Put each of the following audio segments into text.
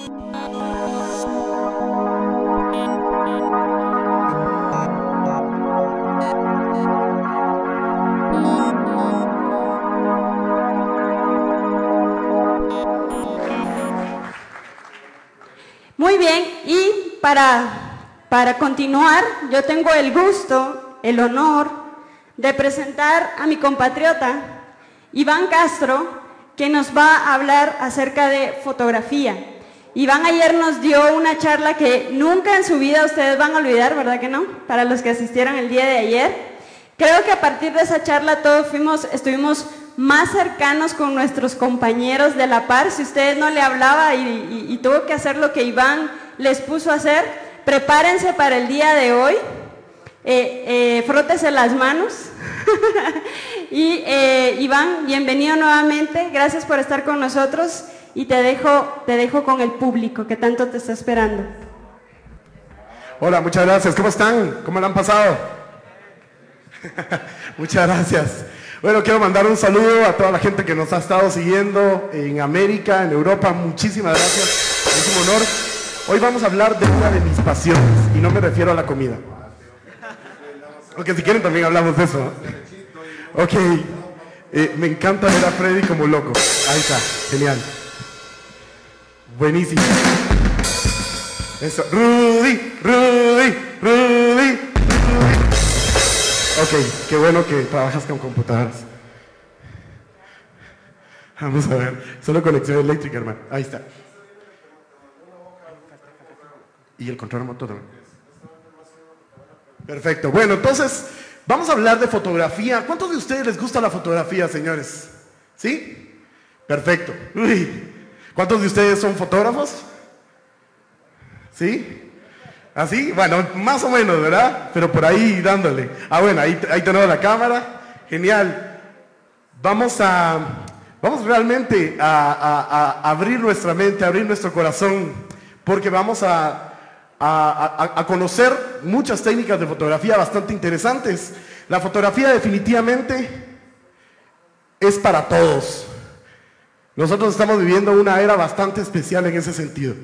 Muy bien, y para continuar, yo tengo el gusto, el honor de presentar a mi compatriota Iván Castro, que nos va a hablar acerca de fotografía. Iván ayer nos dio una charla que nunca en su vida ustedes van a olvidar, ¿verdad que no? Para los que asistieron el día de ayer. Creo que a partir de esa charla todos estuvimos más cercanos con nuestros compañeros de la par. Si usted no le hablaba y tuvo que hacer lo que Iván les puso a hacer, prepárense para el día de hoy, frótese las manos. Y Iván, bienvenido nuevamente, gracias por estar con nosotros y te dejo con el público que tanto te está esperando. Hola, muchas gracias, ¿cómo están? ¿Cómo la han pasado? Muchas gracias. Bueno, quiero mandar un saludo a toda la gente que nos ha estado siguiendo en América, en Europa. Muchísimas gracias, es un honor. Hoy vamos a hablar de una de mis pasiones y no me refiero a la comida. Aunque si quieren también hablamos de eso. Ok, me encanta ver a Freddy como loco. Ahí está, genial. Buenísimo. Eso, Rudy. Ok, qué bueno que trabajas con computadoras. Vamos a ver, solo conexión eléctrica, hermano. Ahí está. Y el control remoto también. Perfecto, bueno, entonces vamos a hablar de fotografía. ¿Cuántos de ustedes les gusta la fotografía, señores? ¿Sí? Perfecto. Uy. ¿Cuántos de ustedes son fotógrafos? ¿Sí? ¿Así? Bueno, más o menos, ¿verdad? Pero por ahí dándole. Ah, bueno, ahí tenemos la cámara. Genial. Vamos realmente a abrir nuestra mente, a abrir nuestro corazón, porque vamos a conocer muchas técnicas de fotografía bastante interesantes. La fotografía definitivamente es para todos. Nosotros estamos viviendo una era bastante especial en ese sentido.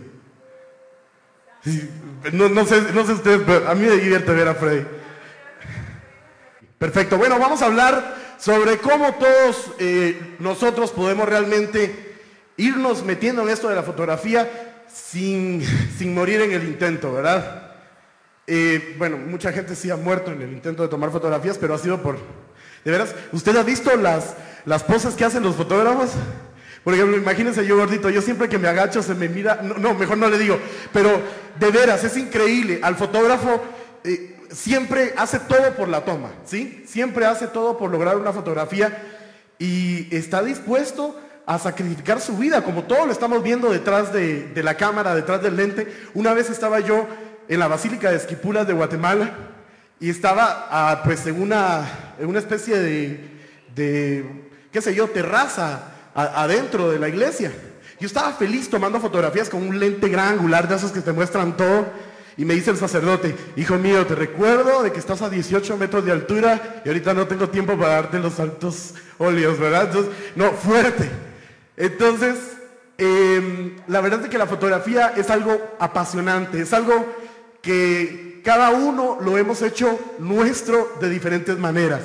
No sé ustedes, pero a mí me divierte ver a Freddy. Perfecto, bueno, vamos a hablar sobre cómo todos nosotros podemos realmente irnos metiendo en esto de la fotografía sin morir en el intento, ¿verdad? Bueno, mucha gente sí ha muerto en el intento de tomar fotografías, pero ha sido por... De veras, ¿usted ha visto las poses que hacen los fotógrafos? Por ejemplo, imagínense yo gordito, yo siempre que me agacho se me mira... No, mejor no le digo, pero de veras, es increíble. Al fotógrafo siempre hace todo por la toma, ¿sí? Siempre hace todo por lograr una fotografía y está dispuesto a sacrificar su vida, como todos lo estamos viendo detrás de la cámara, detrás del lente. Una vez estaba yo en la Basílica de Esquipulas de Guatemala y estaba pues en una especie de qué sé yo, terraza adentro de la iglesia. Yo estaba feliz tomando fotografías con un lente gran angular de esos que te muestran todo y me dice el sacerdote: hijo mío, te recuerdo de que estás a 18 metros de altura y ahorita no tengo tiempo para darte los altos óleos, ¿verdad? Entonces, no, fuerte. Entonces, la verdad es que la fotografía es algo apasionante, es algo que cada uno lo hemos hecho nuestro de diferentes maneras.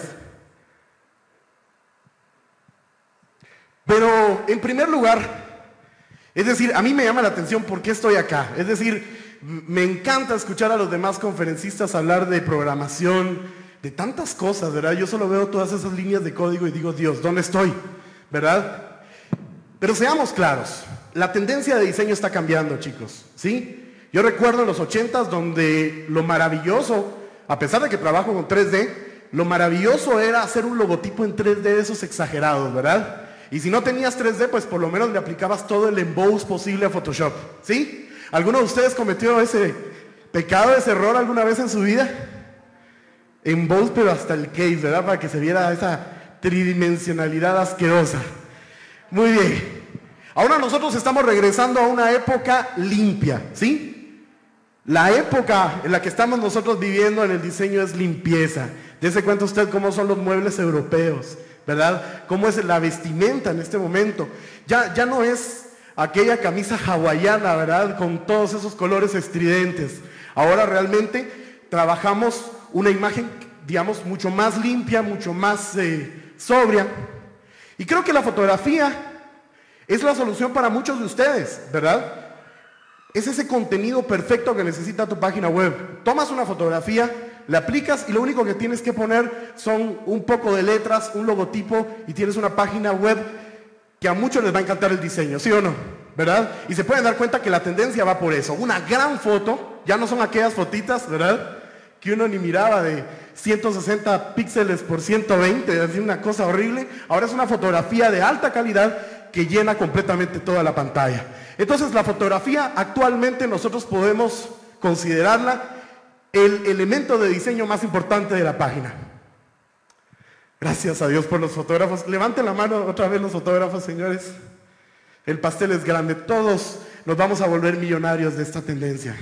Pero, en primer lugar, es decir, a mí me llama la atención por qué estoy acá. Es decir, me encanta escuchar a los demás conferencistas hablar de programación, de tantas cosas, ¿verdad? Yo solo veo todas esas líneas de código y digo, Dios, ¿dónde estoy? ¿Verdad? Pero seamos claros, la tendencia de diseño está cambiando, chicos, ¿sí? Yo recuerdo en los 80s donde lo maravilloso, a pesar de que trabajo con 3D, lo maravilloso era hacer un logotipo en 3D de esos exagerados, ¿verdad? Y si no tenías 3D, pues por lo menos le aplicabas todo el emboss posible a Photoshop, ¿sí? ¿Alguno de ustedes cometió ese pecado, ese error alguna vez en su vida? Emboss, pero hasta el case, ¿verdad? Para que se viera esa tridimensionalidad asquerosa. Muy bien. Ahora nosotros estamos regresando a una época limpia, ¿sí? La época en la que estamos nosotros viviendo en el diseño es limpieza. Dese cuenta usted cómo son los muebles europeos, ¿verdad? Cómo es la vestimenta en este momento. Ya no es aquella camisa hawaiana, ¿verdad? Con todos esos colores estridentes. Ahora realmente trabajamos una imagen, digamos, mucho más limpia, mucho más sobria. Y creo que la fotografía es la solución para muchos de ustedes, ¿verdad? Es ese contenido perfecto que necesita tu página web. Tomas una fotografía, la aplicas y lo único que tienes que poner son un poco de letras, un logotipo y tienes una página web que a muchos les va a encantar el diseño, ¿sí o no? ¿Verdad? Y se pueden dar cuenta que la tendencia va por eso. Una gran foto, ya no son aquellas fotitas, ¿verdad? Que uno ni miraba de 160 píxeles por 120, así una cosa horrible. Ahora es una fotografía de alta calidad que llena completamente toda la pantalla. Entonces la fotografía actualmente nosotros podemos considerarla el elemento de diseño más importante de la página. Gracias a Dios por los fotógrafos. Levanten la mano otra vez los fotógrafos, señores. El pastel es grande. Todos nos vamos a volver millonarios de esta tendencia.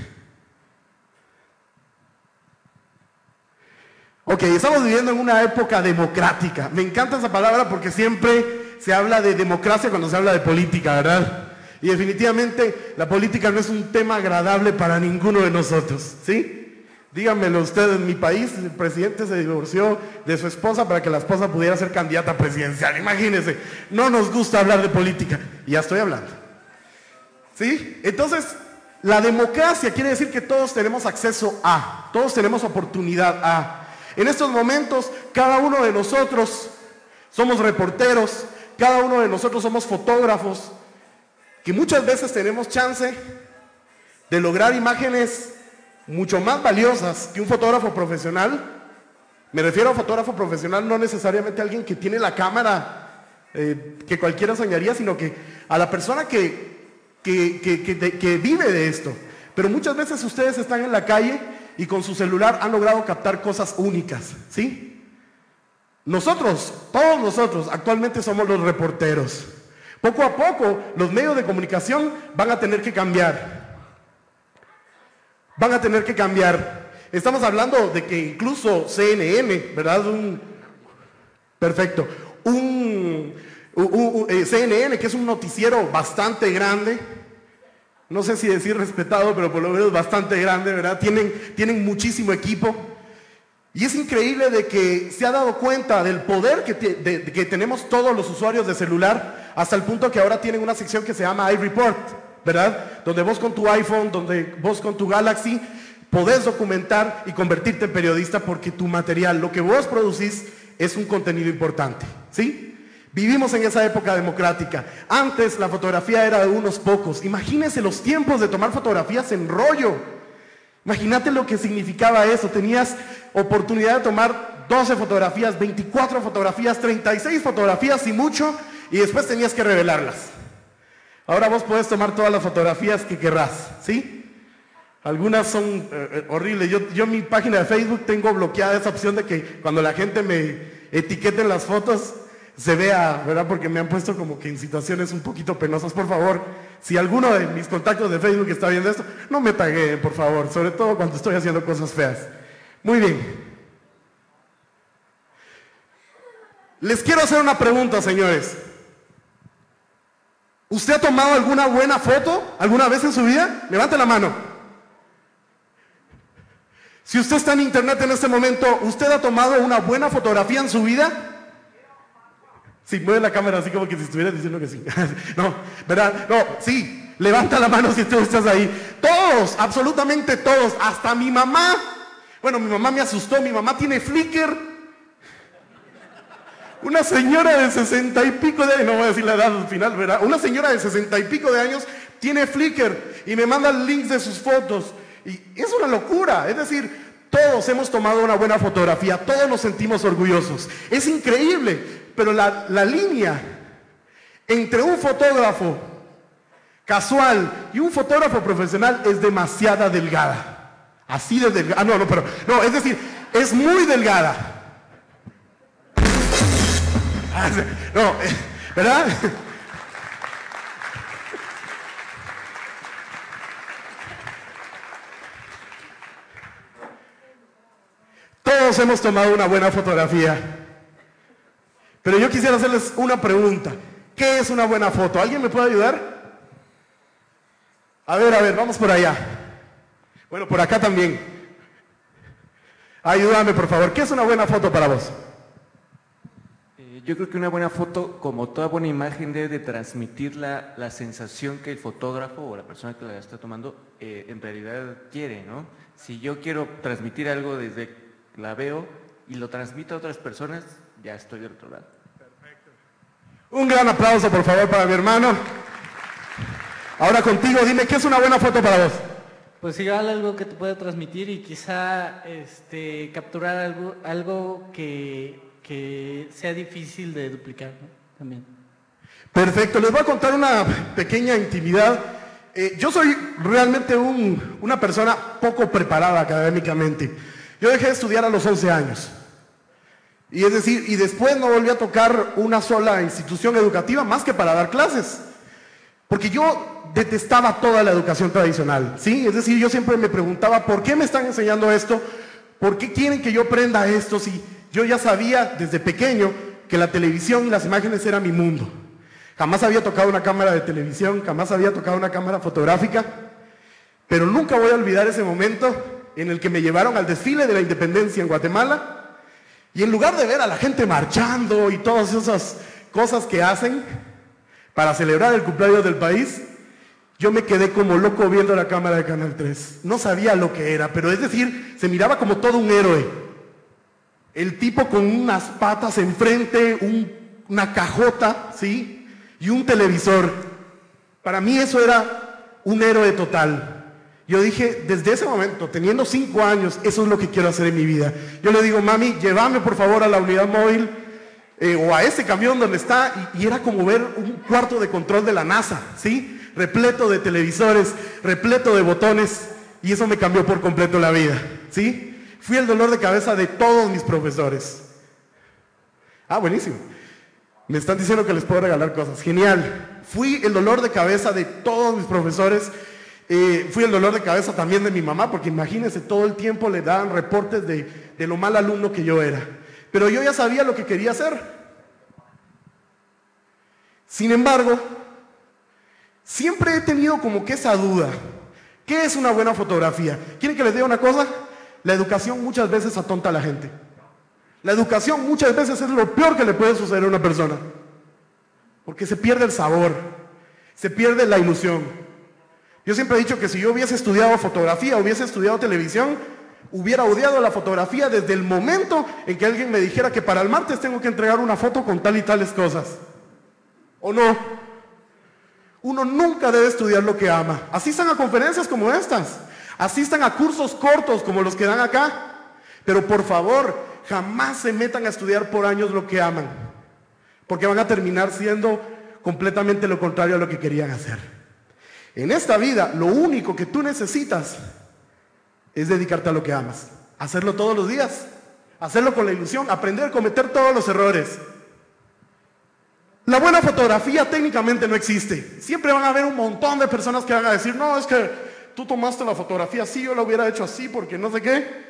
Ok, estamos viviendo en una época democrática. Me encanta esa palabra porque siempre se habla de democracia cuando se habla de política, ¿verdad? Y definitivamente la política no es un tema agradable para ninguno de nosotros, ¿sí? Díganmelo ustedes, en mi país el presidente se divorció de su esposa para que la esposa pudiera ser candidata presidencial. Imagínense, no nos gusta hablar de política. Y ya estoy hablando. ¿Sí? Entonces, la democracia quiere decir que todos tenemos acceso a, todos tenemos oportunidad a. En estos momentos, cada uno de nosotros somos reporteros, cada uno de nosotros somos fotógrafos, que muchas veces tenemos chance de lograr imágenes mucho más valiosas que un fotógrafo profesional. Me refiero a fotógrafo profesional, no necesariamente a alguien que tiene la cámara que cualquiera soñaría, sino que a la persona que vive de esto. Pero muchas veces ustedes están en la calle y con su celular han logrado captar cosas únicas, ¿sí? Nosotros, todos nosotros, actualmente somos los reporteros. Poco a poco, los medios de comunicación van a tener que cambiar. Van a tener que cambiar. Estamos hablando de que incluso CNN, ¿verdad? CNN, que es un noticiero bastante grande, no sé si decir respetado, pero por lo menos bastante grande, ¿verdad? Tienen muchísimo equipo. Y es increíble de que se ha dado cuenta del poder que tenemos todos los usuarios de celular, hasta el punto que ahora tienen una sección que se llama iReport, ¿verdad? Donde vos con tu iPhone, donde vos con tu Galaxy, podés documentar y convertirte en periodista porque tu material, lo que vos producís, es un contenido importante, ¿sí? Vivimos en esa época democrática. Antes la fotografía era de unos pocos. Imagínense los tiempos de tomar fotografías en rollo. Imagínate lo que significaba eso. Tenías oportunidad de tomar 12 fotografías, 24 fotografías, 36 fotografías y mucho, y después tenías que revelarlas. Ahora vos podés tomar todas las fotografías que querrás, ¿sí? Algunas son horribles. Yo en mi página de Facebook tengo bloqueada esa opción de que cuando la gente me etiquete en las fotos se vea, ¿verdad? Porque me han puesto como que en situaciones un poquito penosas. Por favor, si alguno de mis contactos de Facebook está viendo esto, no me tagueen, por favor, sobre todo cuando estoy haciendo cosas feas. Muy bien. Les quiero hacer una pregunta, señores. ¿Usted ha tomado alguna buena foto alguna vez en su vida? Levante la mano. Si usted está en internet en este momento, ¿usted ha tomado una buena fotografía en su vida? Sí, mueve la cámara así como que si estuviera diciendo que sí. No, ¿verdad? No, sí, levanta la mano si tú estás ahí. Todos, absolutamente todos, hasta mi mamá. Bueno, mi mamá me asustó, mi mamá tiene Flickr. Una señora de 60 y pico de años, no voy a decir la edad al final, ¿verdad? Una señora de 60 y pico de años tiene Flickr y me manda links de sus fotos. Y es una locura, es decir, todos hemos tomado una buena fotografía, todos nos sentimos orgullosos. Es increíble. Pero la línea entre un fotógrafo casual y un fotógrafo profesional es demasiado delgada. Así de delgada. No, es decir, es muy delgada. No, ¿verdad? Todos hemos tomado una buena fotografía. Pero yo quisiera hacerles una pregunta. ¿Qué es una buena foto? ¿Alguien me puede ayudar? A ver, vamos por allá. Bueno, por acá también. Ayúdame, por favor. ¿Qué es una buena foto para vos? Yo creo que una buena foto, como toda buena imagen, debe de transmitir la sensación que el fotógrafo o la persona que la está tomando en realidad quiere, ¿no? Si yo quiero transmitir algo desde que la veo y lo transmito a otras personas, ya estoy del otro lado. Perfecto. Un gran aplauso, por favor, para mi hermano. Ahora contigo, dime, ¿qué es una buena foto para vos? Pues igual algo que te pueda transmitir y quizá capturar algo que sea difícil de duplicar, ¿no? También. Perfecto, les voy a contar una pequeña intimidad. Yo soy realmente una persona poco preparada académicamente. Yo dejé de estudiar a los 11 años. Y es decir, y después no volví a tocar una sola institución educativa más que para dar clases. Porque yo detestaba toda la educación tradicional, ¿sí? Es decir, yo siempre me preguntaba, ¿por qué me están enseñando esto? ¿Por qué quieren que yo aprenda esto si yo ya sabía desde pequeño que la televisión y las imágenes era mi mundo? Jamás había tocado una cámara de televisión, jamás había tocado una cámara fotográfica, pero nunca voy a olvidar ese momento en el que me llevaron al desfile de la independencia en Guatemala y en lugar de ver a la gente marchando y todas esas cosas que hacen para celebrar el cumpleaños del país, yo me quedé como loco viendo la cámara de Canal 3. No sabía lo que era, pero es decir, se miraba como todo un héroe. El tipo con unas patas enfrente, una cajota, ¿sí? Y un televisor. Para mí eso era un héroe total. Yo dije, desde ese momento, teniendo 5 años, eso es lo que quiero hacer en mi vida. Yo le digo, mami, llévame por favor a la unidad móvil o a ese camión donde está, y era como ver un cuarto de control de la NASA, ¿sí? Repleto de televisores, repleto de botones, y eso me cambió por completo la vida, ¿sí? Fui el dolor de cabeza de todos mis profesores. Ah, buenísimo. Me están diciendo que les puedo regalar cosas. Genial. Fui el dolor de cabeza de todos mis profesores. Fui el dolor de cabeza también de mi mamá, porque imagínense, todo el tiempo le daban reportes de lo mal alumno que yo era. Pero yo ya sabía lo que quería hacer. Sin embargo, siempre he tenido como que esa duda. ¿Qué es una buena fotografía? ¿Quieren que les diga una cosa? La educación muchas veces atonta a la gente. La educación muchas veces es lo peor que le puede suceder a una persona. Porque se pierde el sabor, se pierde la ilusión. Yo siempre he dicho que si yo hubiese estudiado fotografía, hubiese estudiado televisión, hubiera odiado la fotografía desde el momento en que alguien me dijera que para el martes tengo que entregar una foto con tal y tales cosas. ¿O no? Uno nunca debe estudiar lo que ama. Asistan a conferencias como estas, asistan a cursos cortos como los que dan acá, pero por favor, jamás se metan a estudiar por años lo que aman, porque van a terminar siendo completamente lo contrario a lo que querían hacer. En esta vida, lo único que tú necesitas es dedicarte a lo que amas, hacerlo todos los días, hacerlo con la ilusión, aprender a cometer todos los errores. La buena fotografía técnicamente no existe. Siempre van a haber un montón de personas que van a decir, no, es que tú tomaste la fotografía así, yo la hubiera hecho así, porque no sé qué.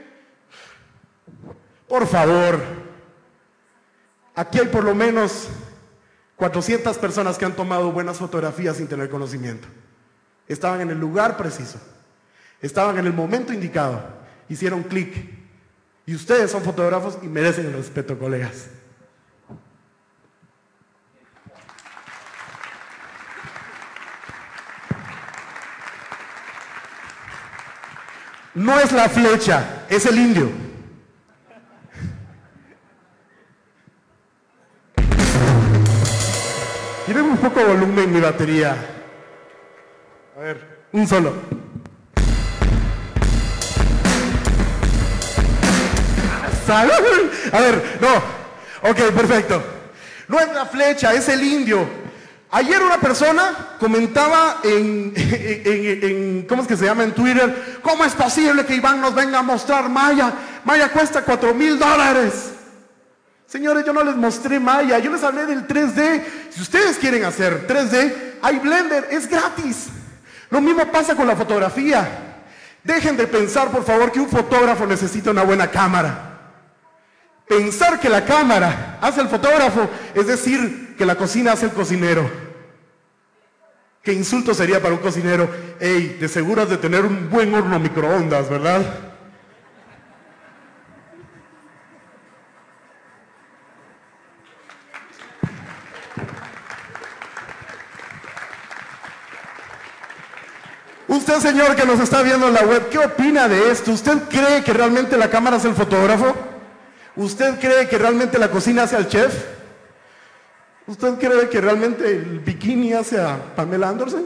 Por favor, aquí hay por lo menos 400 personas que han tomado buenas fotografías sin tener conocimiento. Estaban en el lugar preciso, estaban en el momento indicado, hicieron clic. Y ustedes son fotógrafos y merecen el respeto, colegas. No es la flecha, es el indio. Tiene un poco de volumen en mi batería. A ver, un solo. A ver, no. Ok, perfecto. No es la flecha, es el indio. Ayer una persona comentaba ¿cómo es que se llama? En Twitter, ¿cómo es posible que Iván nos venga a mostrar Maya? Maya cuesta $4,000. Señores, yo no les mostré Maya, yo les hablé del 3D. Si ustedes quieren hacer 3D, hay Blender, es gratis. Lo mismo pasa con la fotografía. Dejen de pensar, por favor, que un fotógrafo necesita una buena cámara. Pensar que la cámara hace el fotógrafo, es decir, que la cocina hace el cocinero. Qué insulto sería para un cocinero. Ey, te aseguras de tener un buen horno microondas, ¿verdad? Usted, señor, que nos está viendo en la web, ¿qué opina de esto? ¿Usted cree que realmente la cámara es el fotógrafo? ¿Usted cree que realmente la cocina hace al chef? ¿Usted cree que realmente el bikini hace a Pamela Anderson?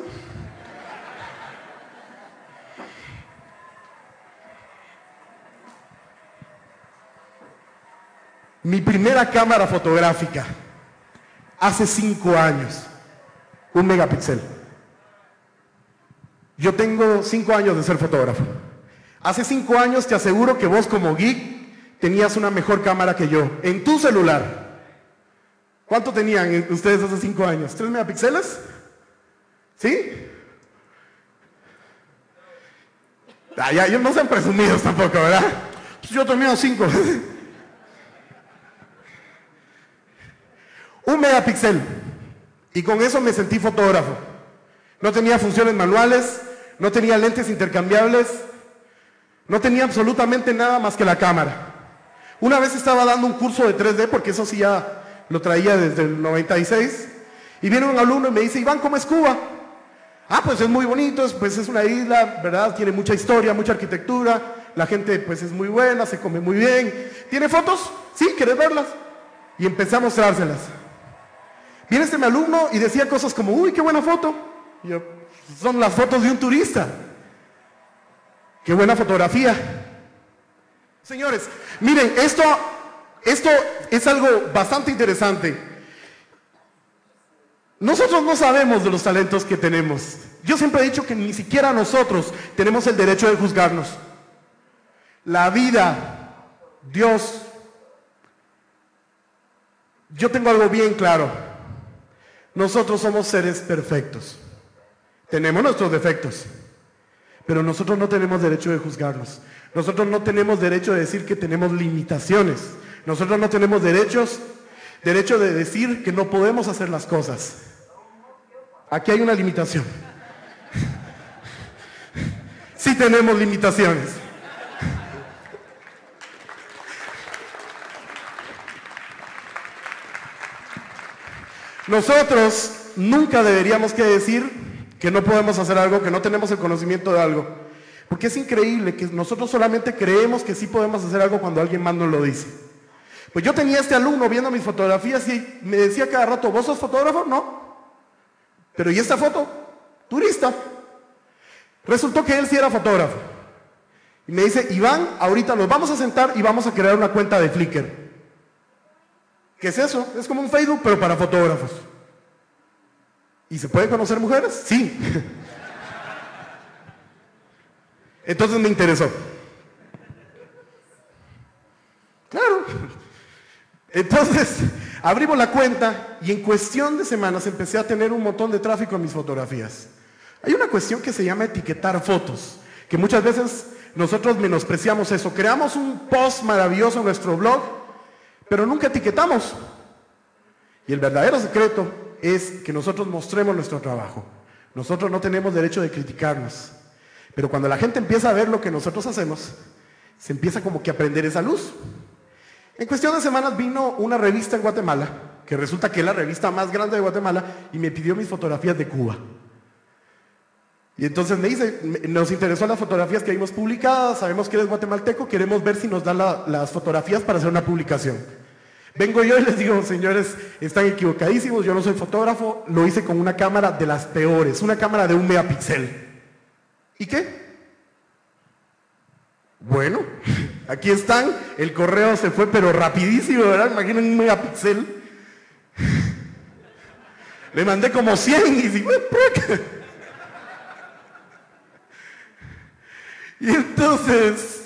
Mi primera cámara fotográfica, hace 5 años, 1 megapíxel. Yo tengo 5 años de ser fotógrafo. Hace 5 años te aseguro que vos como geek tenías una mejor cámara que yo, en tu celular. ¿Cuánto tenían ustedes hace 5 años? ¿3 megapíxeles? ¿Sí? Ya no sean presumidos tampoco, ¿verdad? Pues yo tenía 5. 1 megapíxel. Y con eso me sentí fotógrafo. No tenía funciones manuales, no tenía lentes intercambiables, no tenía absolutamente nada más que la cámara. Una vez estaba dando un curso de 3D, porque eso sí ya lo traía desde el 96, y viene un alumno y me dice, Iván, ¿cómo es Cuba? Ah, pues es muy bonito, pues es una isla, ¿verdad? Tiene mucha historia, mucha arquitectura, la gente pues es muy buena, se come muy bien. ¿Tiene fotos? Sí, ¿quieres verlas? Y empecé a mostrárselas. Viene mi alumno y decía cosas como, uy, qué buena foto. Y yo, son las fotos de un turista. Qué buena fotografía. Señores, miren, esto es algo bastante interesante. Nosotros no sabemos de los talentos que tenemos. Yo siempre he dicho que ni siquiera nosotros tenemos el derecho de juzgarnos. La vida, Dios. Yo tengo algo bien claro. Nosotros somos seres perfectos. Tenemos nuestros defectos, pero nosotros no tenemos derecho de juzgarnos. Nosotros no tenemos derecho de decir que tenemos limitaciones. Nosotros no tenemos derecho de decir que no podemos hacer las cosas. Aquí hay una limitación. Sí tenemos limitaciones. Nosotros nunca deberíamos que decir que no podemos hacer algo, que no tenemos el conocimiento de algo. Porque es increíble que nosotros solamente creemos que sí podemos hacer algo cuando alguien más nos lo dice. Pues yo tenía este alumno viendo mis fotografías y me decía cada rato, ¿vos sos fotógrafo? No. Pero ¿y esta foto? Turista. Resultó que él sí era fotógrafo. Y me dice, Iván, ahorita nos vamos a sentar y vamos a crear una cuenta de Flickr. ¿Qué es eso? Es como un Facebook, pero para fotógrafos. ¿Y se pueden conocer mujeres? Sí. Entonces me interesó. Claro. Entonces, abrimos la cuenta y en cuestión de semanas empecé a tener un montón de tráfico en mis fotografías. Hay una cuestión que se llama etiquetar fotos, que muchas veces nosotros menospreciamos eso. Creamos un post maravilloso en nuestro blog, pero nunca etiquetamos. Y el verdadero secreto es que nosotros mostremos nuestro trabajo. Nosotros no tenemos derecho de criticarnos. Pero cuando la gente empieza a ver lo que nosotros hacemos, se empieza como que a prender esa luz. En cuestión de semanas vino una revista en Guatemala, que resulta que es la revista más grande de Guatemala, y me pidió mis fotografías de Cuba. Y entonces me dice, nos interesó las fotografías que vimos publicadas, sabemos que eres guatemalteco, queremos ver si nos dan las fotografías para hacer una publicación. Vengo yo y les digo, señores, están equivocadísimos, yo no soy fotógrafo, lo hice con una cámara de las peores, una cámara de 1 megapíxel. ¿Y qué? Bueno, aquí están, el correo se fue pero rapidísimo, ¿verdad? Imaginen 1 megapíxel. Le mandé como 100 y digo, y entonces,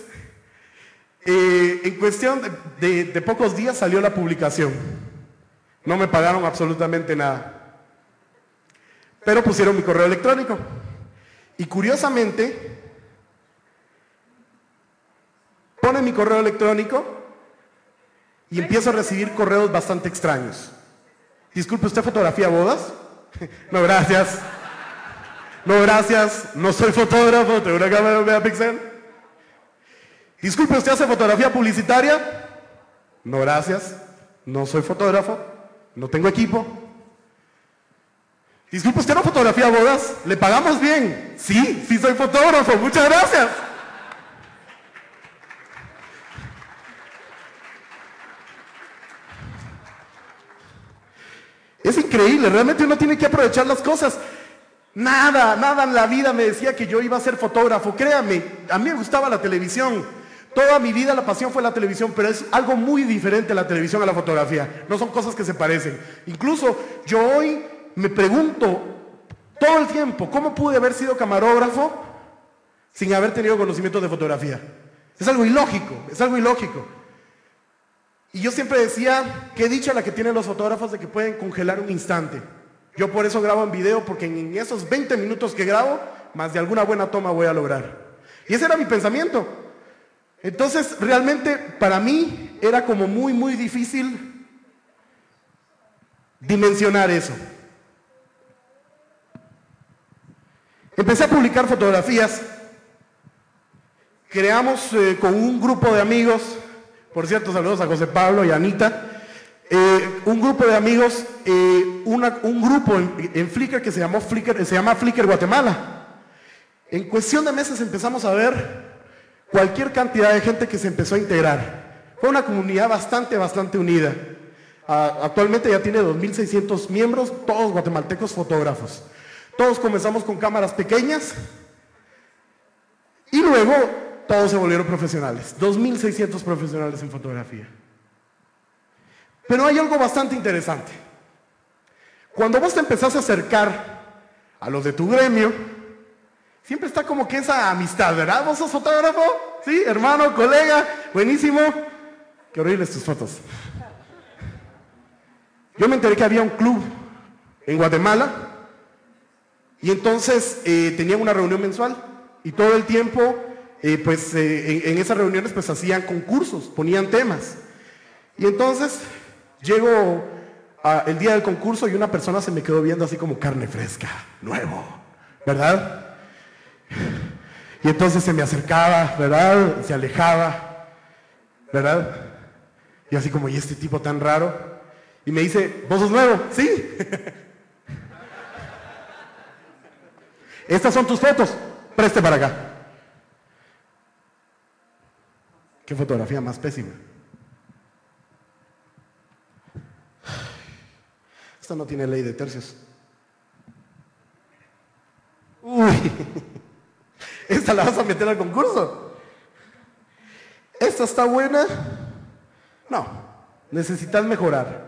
en cuestión de pocos días salió la publicación. No me pagaron absolutamente nada. Pero pusieron mi correo electrónico. Y curiosamente, ponen mi correo electrónico y empiezo a recibir correos bastante extraños. Disculpe, ¿usted fotografía bodas? No, gracias. No, gracias, no soy fotógrafo, tengo una cámara de un megapíxel. Disculpe, ¿usted hace fotografía publicitaria? No, gracias, no soy fotógrafo, no tengo equipo. Disculpe, ¿usted no fotografía bodas? ¿Le pagamos bien? Sí, sí soy fotógrafo, muchas gracias. Es increíble, realmente uno tiene que aprovechar las cosas. Nada en la vida me decía que yo iba a ser fotógrafo, créame, a mí me gustaba la televisión. Toda mi vida la pasión fue la televisión, pero es algo muy diferente la televisión a la fotografía. No son cosas que se parecen. Incluso yo hoy me pregunto todo el tiempo, ¿cómo pude haber sido camarógrafo sin haber tenido conocimientos de fotografía? Es algo ilógico, es algo ilógico. Y yo siempre decía, qué dicha la que tienen los fotógrafos de que pueden congelar un instante. Yo por eso grabo en video, porque en esos 20 minutos que grabo, más de alguna buena toma voy a lograr. Y ese era mi pensamiento. Entonces, realmente, para mí, era como muy difícil dimensionar eso. Empecé a publicar fotografías. Creamos con un grupo de amigos, por cierto, saludos a José Pablo y a Anita, un grupo de amigos, un grupo en Flickr que se llama Flickr Guatemala. En cuestión de meses empezamos a ver cualquier cantidad de gente que se empezó a integrar. Fue una comunidad bastante unida. Actualmente ya tiene 2.600 miembros, todos guatemaltecos fotógrafos. Todos comenzamos con cámaras pequeñas y luego todos se volvieron profesionales. 2.600 profesionales en fotografía. Pero hay algo bastante interesante. Cuando vos te empezás a acercar a los de tu gremio, siempre está como que esa amistad, ¿verdad? ¿Vos sos fotógrafo? Sí, hermano, colega, buenísimo. Qué horribles tus fotos. Yo me enteré que había un club en Guatemala y entonces tenían una reunión mensual y todo el tiempo, en esas reuniones pues hacían concursos, ponían temas. Y entonces llego el día del concurso y una persona se me quedó viendo así como carne fresca, nuevo, ¿verdad? Y entonces se me acercaba, ¿verdad? Se alejaba, ¿verdad? Y así como, ¿y este tipo tan raro? Y me dice, ¿vos sos nuevo? Sí. Estas son tus fotos, preste para acá. Qué fotografía más pésima. Esta no tiene ley de tercios. Uy. ¿Esta la vas a meter al concurso? ¿Esta está buena? No, necesitas mejorar.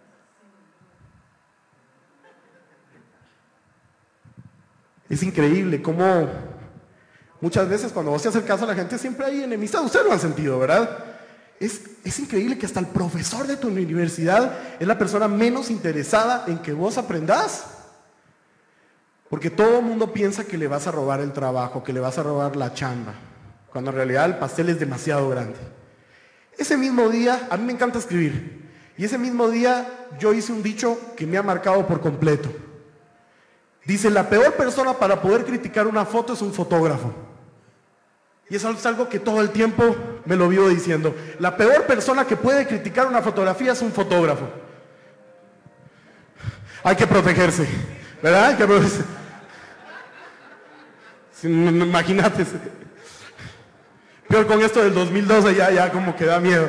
Es increíble cómo muchas veces cuando vos te acercas a la gente siempre hay enemistad. Ustedes lo han sentido, ¿verdad? Es increíble que hasta el profesor de tu universidad es la persona menos interesada en que vos aprendás. Porque todo el mundo piensa que le vas a robar el trabajo, que le vas a robar la chamba, cuando en realidad el pastel es demasiado grande. Ese mismo día, a mí me encanta escribir, y ese mismo día yo hice un dicho que me ha marcado por completo. Dice, la peor persona para poder criticar una foto es un fotógrafo. Y eso es algo que todo el tiempo me lo vivo diciendo. La peor persona que puede criticar una fotografía es un fotógrafo. Hay que protegerse, ¿verdad? Hay que protegerse. Imagínate. Peor con esto del 2012 ya como que da miedo.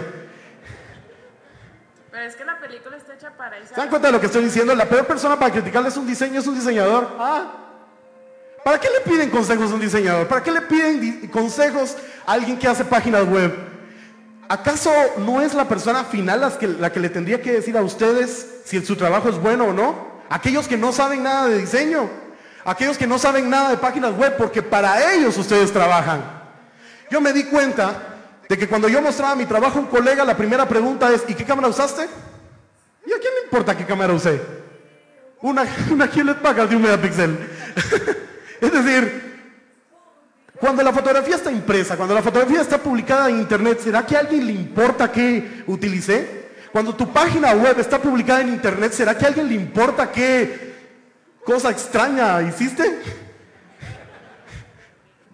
Pero es que la película está hecha para eso. ¿Se dan cuenta de lo que estoy diciendo? La peor persona para criticarles un diseño es un diseñador. ¿Para qué le piden consejos a un diseñador? ¿Para qué le piden consejos a alguien que hace páginas web? ¿Acaso no es la persona final la que le tendría que decir a ustedes si su trabajo es bueno o no? Aquellos que no saben nada de diseño, aquellos que no saben nada de páginas web, porque para ellos ustedes trabajan. Yo me di cuenta de que cuando yo mostraba mi trabajo a un colega, la primera pregunta es, ¿y qué cámara usaste? ¿Y a quién le importa qué cámara usé? Una Hewlett Packard de 1 megapíxel. Es decir, cuando la fotografía está impresa, cuando la fotografía está publicada en internet, ¿será que a alguien le importa qué utilicé? Cuando tu página web está publicada en internet, ¿será que a alguien le importa qué cosa extraña hiciste?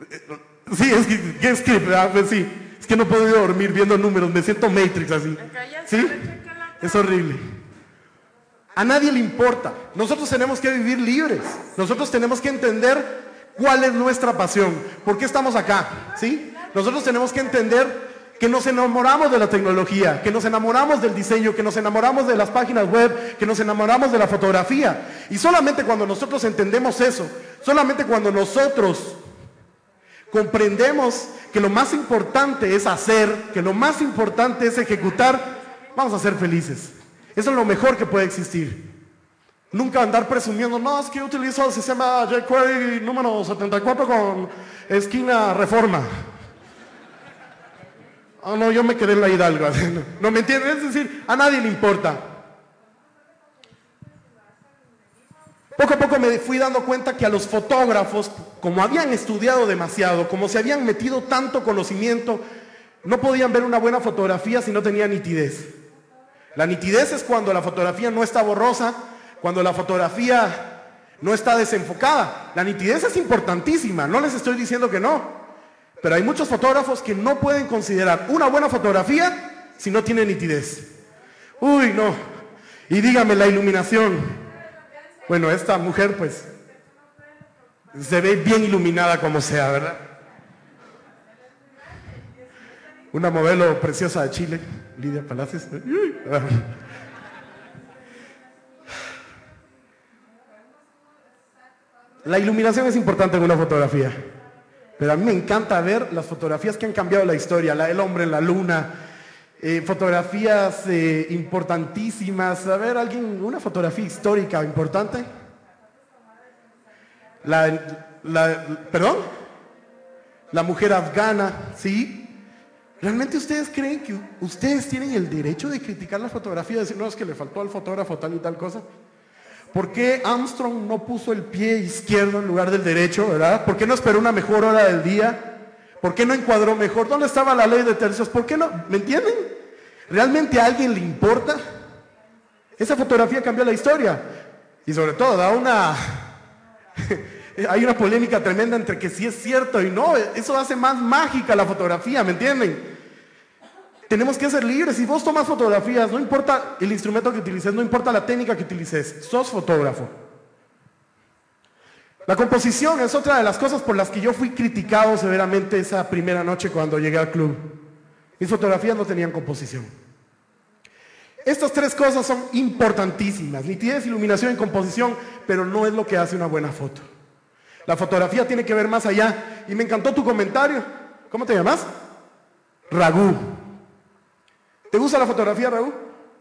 Sí, ¿qué script? Pues sí, es que no he podido dormir viendo números, me siento Matrix así. ¿Sí? Es horrible. A nadie le importa. Nosotros tenemos que vivir libres. Nosotros tenemos que entender cuál es nuestra pasión. ¿Por qué estamos acá? ¿Sí? Nosotros tenemos que entender que nos enamoramos de la tecnología, que nos enamoramos del diseño, que nos enamoramos de las páginas web, que nos enamoramos de la fotografía. Y solamente cuando nosotros entendemos eso, solamente cuando nosotros comprendemos que lo más importante es hacer, que lo más importante es ejecutar, vamos a ser felices. Eso es lo mejor que puede existir. Nunca andar presumiendo, no, es que yo utilizo el sistema jQuery número 74 con esquina Reforma. Oh, no, yo me quedé en la Hidalgo. No me entienden, es decir, a nadie le importa. Poco a poco me fui dando cuenta que a los fotógrafos, como habían estudiado demasiado, como se habían metido tanto conocimiento, no podían ver una buena fotografía si no tenía nitidez. La nitidez es cuando la fotografía no está borrosa, cuando la fotografía no está desenfocada. La nitidez es importantísima, no les estoy diciendo que no. Pero hay muchos fotógrafos que no pueden considerar una buena fotografía si no tiene nitidez. Uy, no. Y dígame la iluminación. Bueno, esta mujer pues se ve bien iluminada como sea, ¿verdad? Una modelo preciosa de Chile, Lidia Palacios. La iluminación es importante en una fotografía. Pero a mí me encanta ver las fotografías que han cambiado la historia, la del hombre en la luna, fotografías importantísimas. A ver, ¿alguien, una fotografía histórica importante? ¿Perdón? La mujer afgana, ¿sí? ¿Realmente ustedes creen que ustedes tienen el derecho de criticar la fotografía y decir, no, es que le faltó al fotógrafo tal y tal cosa? ¿Por qué Armstrong no puso el pie izquierdo en lugar del derecho, verdad? ¿Por qué no esperó una mejor hora del día? ¿Por qué no encuadró mejor? ¿Dónde estaba la ley de tercios? ¿Por qué no? ¿Me entienden? ¿Realmente a alguien le importa? Esa fotografía cambió la historia. Y sobre todo, da una... hay una polémica tremenda entre que sí es cierto y no. Eso hace más mágica la fotografía, ¿me entienden? Tenemos que ser libres. Si vos tomas fotografías, no importa el instrumento que utilices, no importa la técnica que utilices, sos fotógrafo. La composición es otra de las cosas por las que yo fui criticado severamente esa primera noche cuando llegué al club. Mis fotografías no tenían composición. Estas tres cosas son importantísimas: nitidez, iluminación y composición, pero no es lo que hace una buena foto. La fotografía tiene que ver más allá. Y me encantó tu comentario. ¿Cómo te llamas? Ragú. ¿Te gusta la fotografía, Raúl?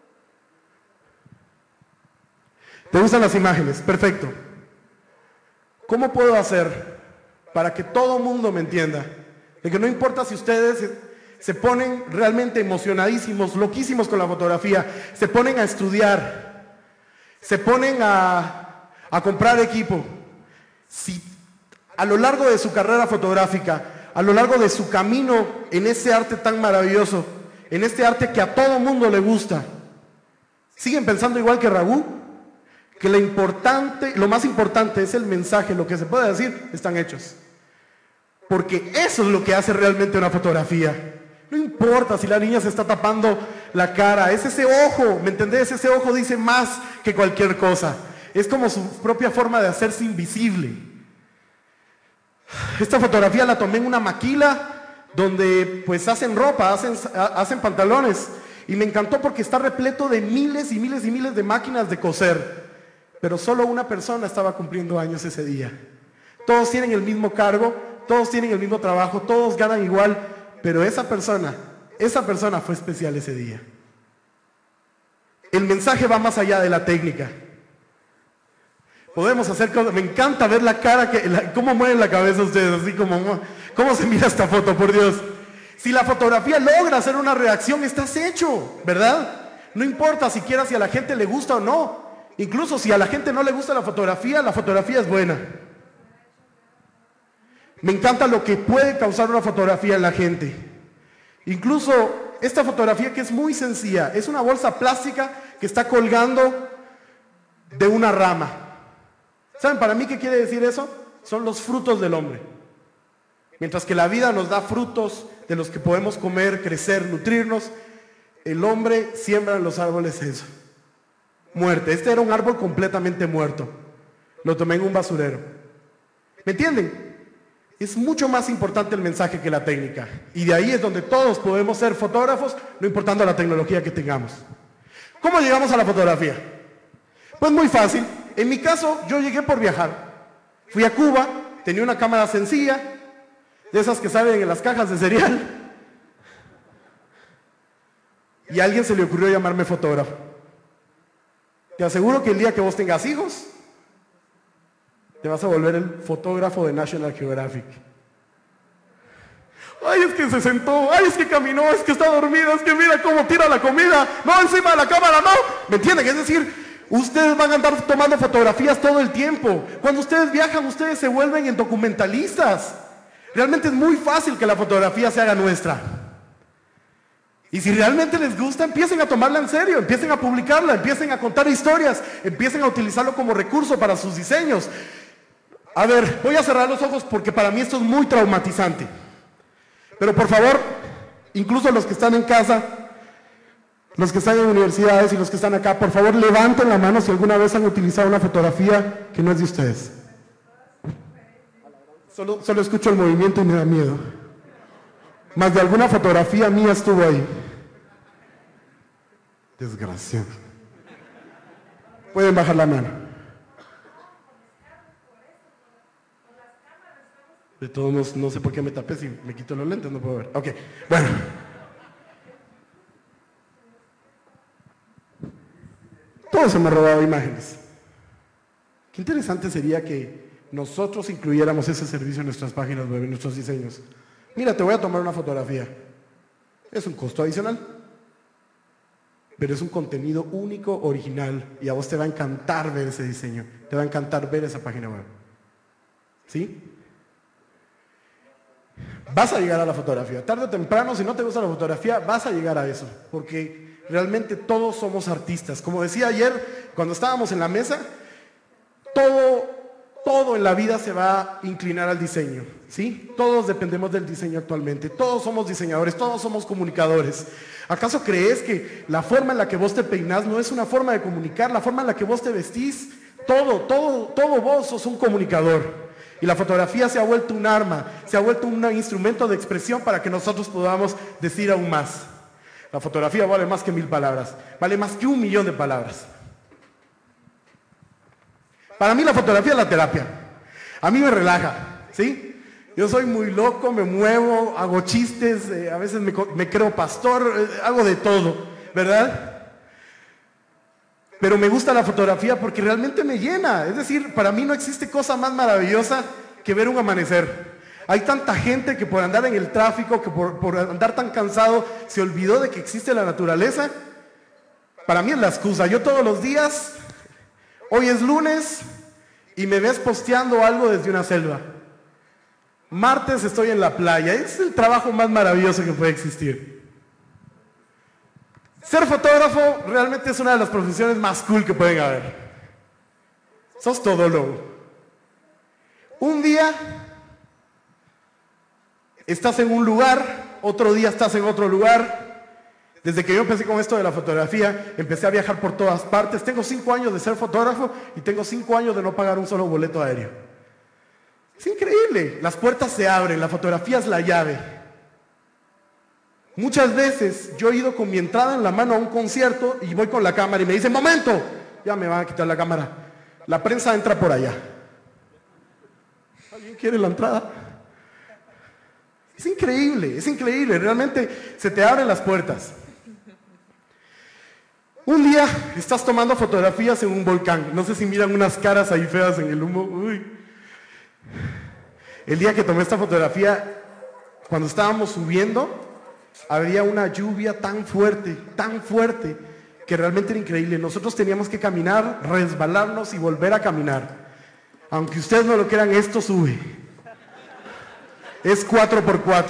¿Te gustan las imágenes? Perfecto. ¿Cómo puedo hacer para que todo mundo me entienda? De que no importa si ustedes se ponen realmente emocionadísimos, loquísimos con la fotografía, se ponen a estudiar, se ponen a comprar equipo. Si a lo largo de su carrera fotográfica, a lo largo de su camino en ese arte tan maravilloso, en este arte que a todo mundo le gusta, siguen pensando igual que Ragú, que lo más importante es el mensaje, lo que se puede decir, están hechos. Porque eso es lo que hace realmente una fotografía. No importa si la niña se está tapando la cara, es ese ojo, ¿me entendés? Ese ojo dice más que cualquier cosa. Es como su propia forma de hacerse invisible. Esta fotografía la tomé en una maquila donde pues hacen ropa, hacen pantalones, y me encantó porque está repleto de miles y miles y miles de máquinas de coser, pero solo una persona estaba cumpliendo años ese día. Todos tienen el mismo cargo, todos tienen el mismo trabajo, todos ganan igual, pero esa persona fue especial ese día. El mensaje va más allá de la técnica. Podemos hacer cosas, me encanta ver la cara, cómo mueven la cabeza ustedes, así como, cómo se mira esta foto, por Dios. Si la fotografía logra hacer una reacción, estás hecho, ¿verdad? No importa siquiera si a la gente le gusta o no. Incluso si a la gente no le gusta la fotografía es buena. Me encanta lo que puede causar una fotografía en la gente. Incluso esta fotografía, que es muy sencilla, es una bolsa plástica que está colgando de una rama. ¿Saben para mí qué quiere decir eso? Son los frutos del hombre. Mientras que la vida nos da frutos de los que podemos comer, crecer, nutrirnos, el hombre siembra en los árboles eso. Muerte. Este era un árbol completamente muerto. Lo tomé en un basurero. ¿Me entienden? Es mucho más importante el mensaje que la técnica. Y de ahí es donde todos podemos ser fotógrafos, no importando la tecnología que tengamos. ¿Cómo llegamos a la fotografía? Pues muy fácil. En mi caso, yo llegué por viajar. Fui a Cuba, tenía una cámara sencilla, de esas que salen en las cajas de cereal. Y a alguien se le ocurrió llamarme fotógrafo. Te aseguro que el día que vos tengas hijos, te vas a volver el fotógrafo de National Geographic. Ay, es que se sentó, ay, es que caminó, es que está dormida, es que mira cómo tira la comida, no, encima de la cámara, no. ¿Me entienden? Es decir, ustedes van a andar tomando fotografías todo el tiempo. Cuando ustedes viajan, ustedes se vuelven en documentalistas. Realmente es muy fácil que la fotografía se haga nuestra. Y si realmente les gusta, empiecen a tomarla en serio, empiecen a publicarla, empiecen a contar historias, empiecen a utilizarlo como recurso para sus diseños. A ver, voy a cerrar los ojos porque para mí esto es muy traumatizante. Pero por favor, incluso los que están en casa, los que están en universidades y los que están acá, por favor levanten la mano si alguna vez han utilizado una fotografía que no es de ustedes. Solo escucho el movimiento y me da miedo. Más de alguna fotografía mía estuvo ahí. Desgraciado. Pueden bajar la mano. De todos modos, no sé por qué me tapé, si me quito los lentes no puedo ver. Ok, bueno. Todos hemos robado imágenes. Qué interesante sería que nosotros incluyéramos ese servicio en nuestras páginas web, en nuestros diseños. Mira, te voy a tomar una fotografía. Es un costo adicional, pero es un contenido único, original, y a vos te va a encantar ver ese diseño, te va a encantar ver esa página web. ¿Sí? Vas a llegar a la fotografía. Tarde o temprano, si no te gusta la fotografía, vas a llegar a eso, porque realmente todos somos artistas. Como decía ayer, cuando estábamos en la mesa, todo en la vida se va a inclinar al diseño, ¿sí? Todos dependemos del diseño actualmente, todos somos diseñadores, todos somos comunicadores. ¿Acaso crees que la forma en la que vos te peinás no es una forma de comunicar? La forma en la que vos te vestís, todo vos sos un comunicador. Y la fotografía se ha vuelto un arma, se ha vuelto un instrumento de expresión para que nosotros podamos decir aún más. La fotografía vale más que 1000 palabras, vale más que 1.000.000 de palabras. Para mí la fotografía es la terapia. A mí me relaja, ¿sí? Yo soy muy loco, me muevo, hago chistes, a veces me creo pastor, hago de todo, ¿verdad? Pero me gusta la fotografía porque realmente me llena. Es decir, para mí no existe cosa más maravillosa que ver un amanecer. Hay tanta gente que por andar en el tráfico, que por andar tan cansado, se olvidó de que existe la naturaleza. Para mí es la excusa. Yo todos los días... Hoy es lunes y me ves posteando algo desde una selva. Martes estoy en la playa. Es el trabajo más maravilloso que puede existir. Ser fotógrafo realmente es una de las profesiones más cool que pueden haber. Sos todólogo. Un día estás en un lugar, otro día estás en otro lugar. Desde que yo empecé con esto de la fotografía, empecé a viajar por todas partes. Tengo 5 años de ser fotógrafo y tengo 5 años de no pagar un solo boleto aéreo. Es increíble. Las puertas se abren, la fotografía es la llave. Muchas veces yo he ido con mi entrada en la mano a un concierto y voy con la cámara y me dicen, ¡momento! Ya me van a quitar la cámara. La prensa entra por allá. ¿Alguien quiere la entrada? Es increíble. Realmente se te abren las puertas. Un día estás tomando fotografías en un volcán. No sé si miran unas caras ahí feas en el humo. Uy. El día que tomé esta fotografía, cuando estábamos subiendo, había una lluvia tan fuerte, que realmente era increíble. Nosotros teníamos que caminar, resbalarnos y volver a caminar. Aunque ustedes no lo crean, esto sube. Es 4x4.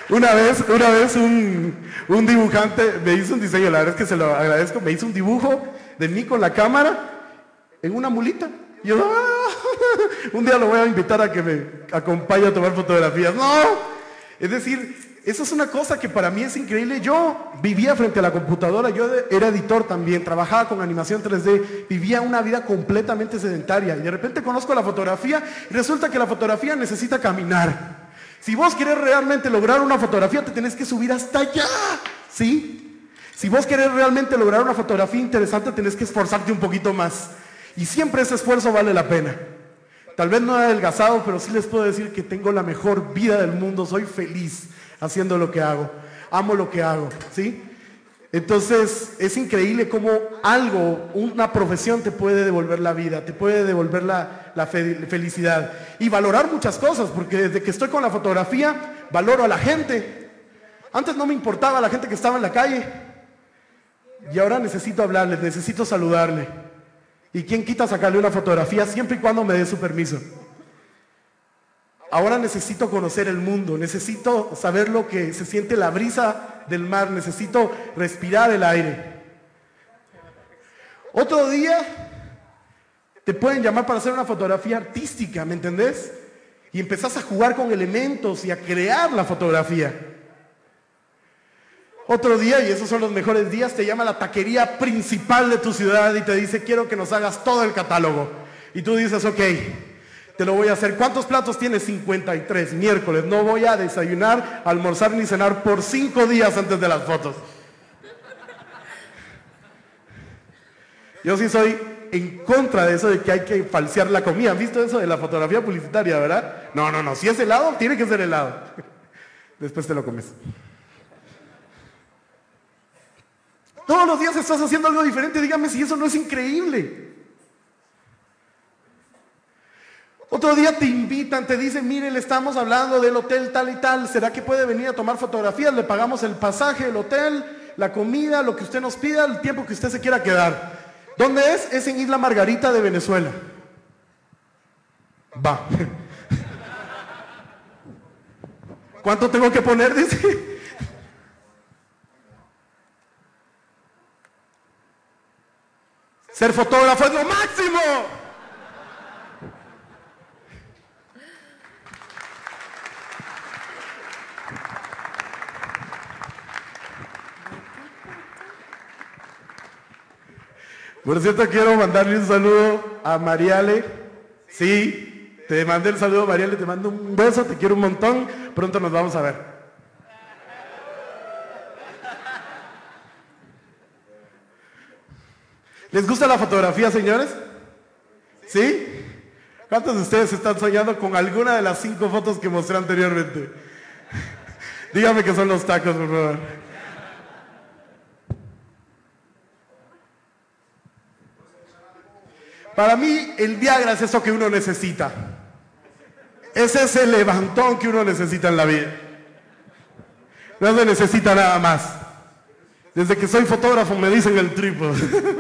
Una vez un dibujante me hizo un diseño, la verdad es que se lo agradezco, me hizo un dibujo de mí con la cámara en una mulita. Y yo, un día lo voy a invitar a que me acompañe a tomar fotografías. No, es decir, eso es una cosa que para mí es increíble. Yo vivía frente a la computadora, yo era editor también, trabajaba con animación 3D, vivía una vida completamente sedentaria. Y de repente conozco la fotografía y resulta que la fotografía necesita caminar. Si vos querés realmente lograr una fotografía, te tenés que subir hasta allá, ¿sí? Si vos querés realmente lograr una fotografía interesante, tenés que esforzarte un poquito más. Y siempre ese esfuerzo vale la pena. Tal vez no he adelgazado, pero sí les puedo decir que tengo la mejor vida del mundo. Soy feliz haciendo lo que hago. Amo lo que hago, ¿sí? Entonces, es increíble cómo algo, una profesión te puede devolver la vida, te puede devolver la felicidad. Y valorar muchas cosas, porque desde que estoy con la fotografía, valoro a la gente. Antes no me importaba la gente que estaba en la calle. Y ahora necesito hablarles, necesito saludarle. ¿Y quién quita sacarle una fotografía siempre y cuando me dé su permiso? Ahora necesito conocer el mundo, necesito saber lo que se siente la brisa del mar, necesito respirar el aire. Otro día te pueden llamar para hacer una fotografía artística, ¿me entendés? Y empezás a jugar con elementos y a crear la fotografía. Otro día, y esos son los mejores días, te llama la taquería principal de tu ciudad y te dice, quiero que nos hagas todo el catálogo. Y tú dices, ok, te lo voy a hacer. ¿Cuántos platos tienes? 53, miércoles. No voy a desayunar, almorzar ni cenar por 5 días antes de las fotos. Yo sí soy en contra de eso de que hay que falsear la comida. ¿Han visto eso de la fotografía publicitaria, verdad? No, si es helado, tiene que ser helado. Después te lo comes. Todos los días estás haciendo algo diferente, dígame si eso no es increíble. Otro día te invitan, te dicen, mire, le estamos hablando del hotel tal y tal, ¿será que puede venir a tomar fotografías? Le pagamos el pasaje, el hotel, la comida, lo que usted nos pida, el tiempo que usted se quiera quedar. ¿Dónde es? Es en Isla Margarita de Venezuela. Va. ¿Cuánto tengo que poner? Dice. Ser fotógrafo es lo máximo. Por cierto, quiero mandarle un saludo a Mariale. Sí, te mandé el saludo, Mariale, te mando un beso, te quiero un montón. Pronto nos vamos a ver. ¿Les gusta la fotografía, señores? ¿Sí? ¿Cuántos de ustedes están soñando con alguna de las 5 fotos que mostré anteriormente? Dígame que son los tacos, por favor. Para mí, el Viagra es eso que uno necesita. Es ese levantón que uno necesita en la vida. No se necesita nada más. Desde que soy fotógrafo me dicen el trípode.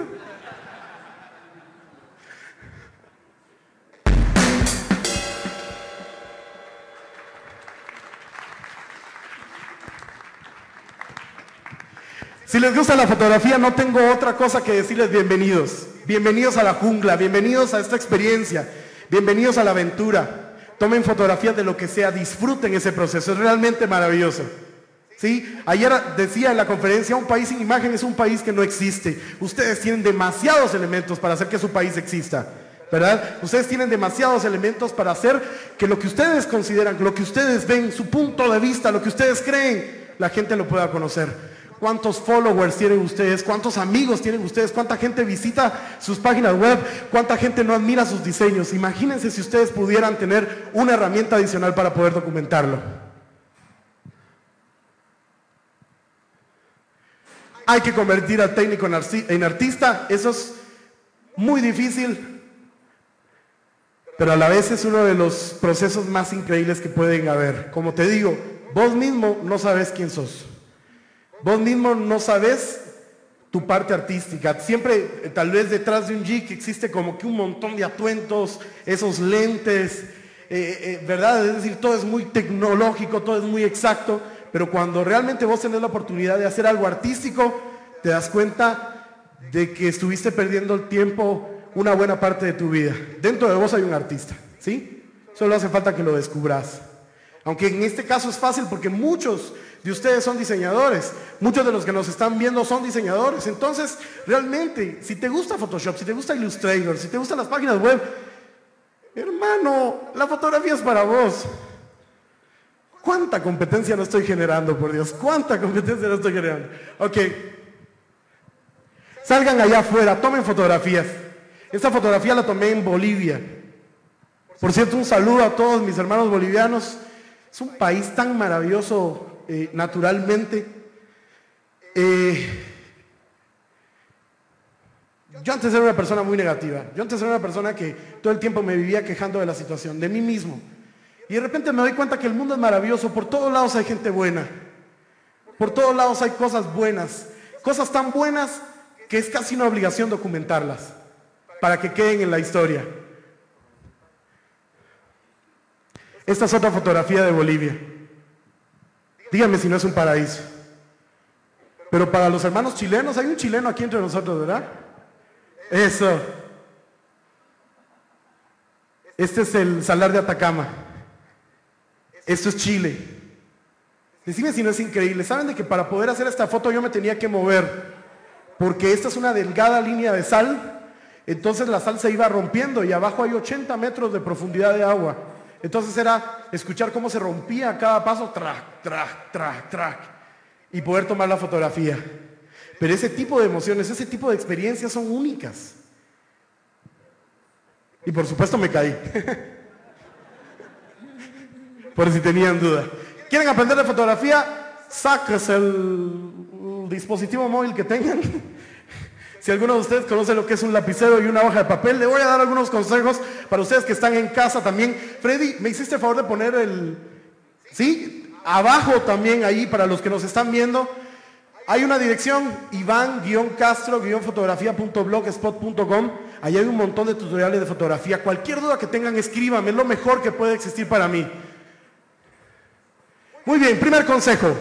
Si les gusta la fotografía, no tengo otra cosa que decirles bienvenidos. Bienvenidos a la jungla, bienvenidos a esta experiencia, bienvenidos a la aventura. Tomen fotografías de lo que sea, disfruten ese proceso, es realmente maravilloso. ¿Sí? Ayer decía en la conferencia, un país sin imagen es un país que no existe. Ustedes tienen demasiados elementos para hacer que su país exista, ¿verdad? Ustedes tienen demasiados elementos para hacer que lo que ustedes consideran, lo que ustedes ven, su punto de vista, lo que ustedes creen, la gente lo pueda conocer. ¿Cuántos followers tienen ustedes? ¿Cuántos amigos tienen ustedes? ¿Cuánta gente visita sus páginas web? ¿Cuánta gente no admira sus diseños? Imagínense si ustedes pudieran tener una herramienta adicional para poder documentarlo. Hay que convertir al técnico en artista. Eso es muy difícil, pero a la vez es uno de los procesos más increíbles que pueden haber. Como te digo, vos mismo no sabes quién sos. Vos mismo no sabes tu parte artística. Siempre, tal vez detrás de un geek existe como que un montón de atuentos, esos lentes, ¿verdad? Es decir, todo es muy tecnológico, todo es muy exacto, pero cuando realmente vos tenés la oportunidad de hacer algo artístico, te das cuenta de que estuviste perdiendo el tiempo una buena parte de tu vida. Dentro de vos hay un artista, ¿sí? Solo hace falta que lo descubras. Aunque en este caso es fácil porque muchos de ustedes son diseñadores, muchos de los que nos están viendo son diseñadores. Entonces, realmente, si te gusta Photoshop, si te gusta Illustrator, si te gustan las páginas web, hermano, la fotografía es para vos. ¿Cuánta competencia no estoy generando, por Dios? ¿Cuánta competencia no estoy generando? Ok. Salgan allá afuera, tomen fotografías. Esta fotografía la tomé en Bolivia. Por cierto, un saludo a todos mis hermanos bolivianos. Es un país tan maravilloso naturalmente. Yo antes era una persona muy negativa. Yo antes era una persona que todo el tiempo me vivía quejando de la situación, de mí mismo. Y de repente me doy cuenta que el mundo es maravilloso. Por todos lados hay gente buena. Por todos lados hay cosas buenas. Cosas tan buenas que es casi una obligación documentarlas para que queden en la historia. Esta es otra fotografía de Bolivia. Díganme si no es un paraíso. Pero para los hermanos chilenos, hay un chileno aquí entre nosotros, ¿verdad? Eso. Este es el Salar de Atacama. Esto es Chile. Decime si no es increíble. ¿Saben de que para poder hacer esta foto yo me tenía que mover? Porque esta es una delgada línea de sal. Entonces la sal se iba rompiendo y abajo hay 80 metros de profundidad de agua. Entonces era escuchar cómo se rompía a cada paso, track, track, track, track, y poder tomar la fotografía. Pero ese tipo de emociones, ese tipo de experiencias son únicas. Y por supuesto me caí. Por si tenían duda. ¿Quieren aprender de fotografía? Sáquense el dispositivo móvil que tengan. Si alguno de ustedes conoce lo que es un lapicero y una hoja de papel, le voy a dar algunos consejos para ustedes que están en casa también. Freddy, ¿me hiciste el favor de poner el... ¿Sí? Abajo también, ahí, para los que nos están viendo, hay una dirección, ivan-castro-fotografía.blogspot.com. Ahí hay un montón de tutoriales de fotografía. Cualquier duda que tengan, escríbanme, es lo mejor que puede existir para mí. Muy bien, primer consejo.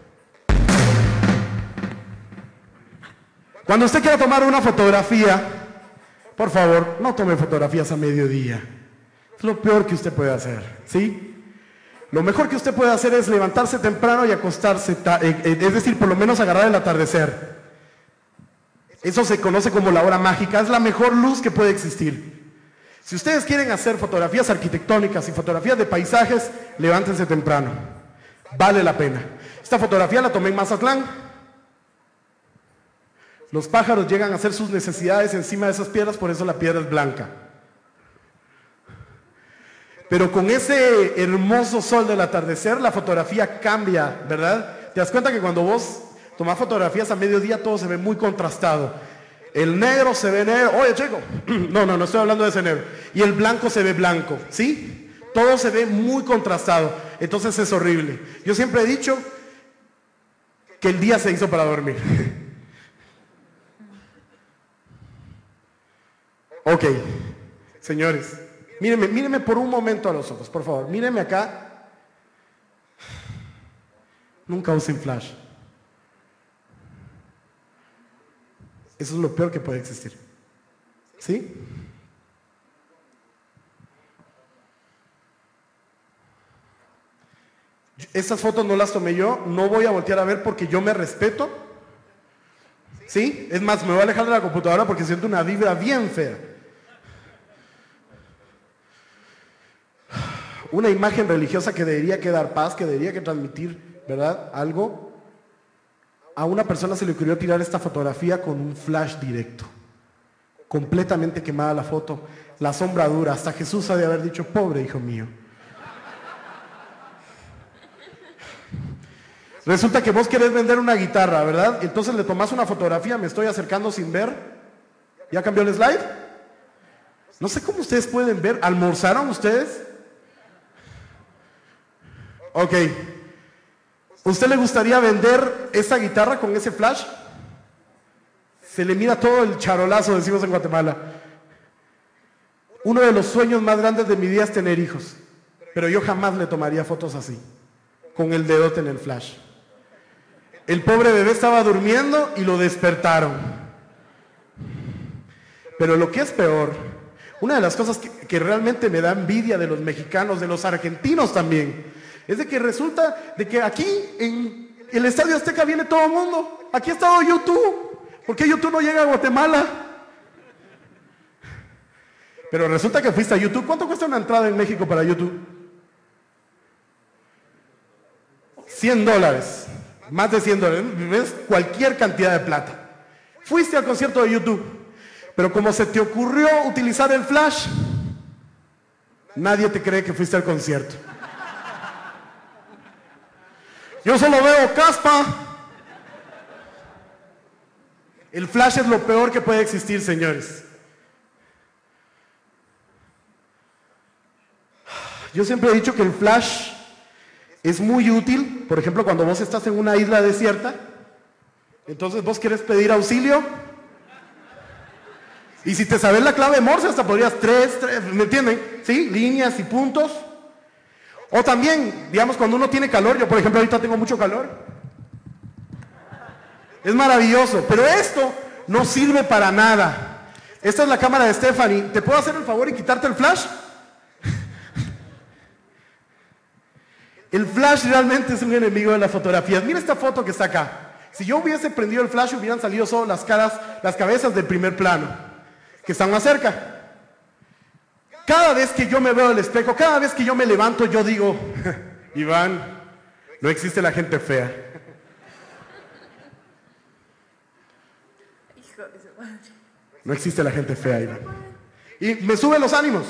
Cuando usted quiera tomar una fotografía, por favor, no tome fotografías a mediodía. Es lo peor que usted puede hacer, ¿sí? Lo mejor que usted puede hacer es levantarse temprano y acostarse, es decir, por lo menos agarrar el atardecer. Eso se conoce como la hora mágica, es la mejor luz que puede existir. Si ustedes quieren hacer fotografías arquitectónicas y fotografías de paisajes, levántense temprano. Vale la pena. Esta fotografía la tomé en Mazatlán. Los pájaros llegan a hacer sus necesidades encima de esas piedras, por eso la piedra es blanca. Pero con ese hermoso sol del atardecer, la fotografía cambia, ¿verdad? Te das cuenta que cuando vos tomás fotografías a mediodía, todo se ve muy contrastado. El negro se ve negro. Oye, chico, no estoy hablando de ese negro. Y el blanco se ve blanco, ¿sí? Todo se ve muy contrastado. Entonces es horrible. Yo siempre he dicho que el día se hizo para dormir. Ok, señores, mírenme por un momento a los ojos, por favor. Mírenme acá. Nunca usen flash. Eso es lo peor que puede existir. ¿Sí? Estas fotos no las tomé yo, no voy a voltear a ver porque yo me respeto. ¿Sí? Es más, me voy a alejar de la computadora porque siento una vibra bien fea. Una imagen religiosa que debería que dar paz, que debería que transmitir, ¿verdad? Algo. A una persona se le ocurrió tirar esta fotografía con un flash directo. Completamente quemada la foto, la sombra dura. Hasta Jesús ha de haber dicho, pobre hijo mío. Resulta que vos querés vender una guitarra, ¿verdad? Entonces le tomás una fotografía, me estoy acercando sin ver. ¿Ya cambió el slide? No sé cómo ustedes pueden ver. ¿Almorzaron ustedes? Ok. ¿Usted le gustaría vender esa guitarra con ese flash? Se le mira todo el charolazo, decimos en Guatemala. Uno de los sueños más grandes de mi vida es tener hijos. Pero yo jamás le tomaría fotos así. con el dedote en el flash. El pobre bebé estaba durmiendo y lo despertaron. Pero lo que es peor, una de las cosas que realmente me da envidia de los mexicanos, de los argentinos también, es de que resulta de que aquí en el Estadio Azteca viene todo el mundo. Aquí ha estado YouTube. ¿Por qué YouTube no llega a Guatemala? Pero resulta que fuiste a YouTube. ¿Cuánto cuesta una entrada en México para YouTube? $100. Más de $100. ¿Ves? Cualquier cantidad de plata. Fuiste al concierto de YouTube. Pero como se te ocurrió utilizar el flash, nadie te cree que fuiste al concierto. Yo solo veo caspa. El flash es lo peor que puede existir, señores. Yo siempre he dicho que el flash es muy útil, por ejemplo, cuando vos estás en una isla desierta, entonces vos querés pedir auxilio, y si te sabes la clave Morse, hasta podrías tres, ¿me entienden? ¿Sí? Líneas y puntos. O también, digamos, cuando uno tiene calor, yo por ejemplo ahorita tengo mucho calor, es maravilloso, pero esto no sirve para nada. Esta es la cámara de Stephanie. ¿Te puedo hacer el favor y quitarte el flash? El flash realmente es un enemigo de las fotografías. Mira esta foto que está acá. Si yo hubiese prendido el flash, hubieran salido solo las caras, las cabezas del primer plano, que están más cerca. Cada vez que yo me veo al espejo, cada vez que yo me levanto, yo digo, Iván, no existe la gente fea. No existe la gente fea, Iván. Y me suben los ánimos.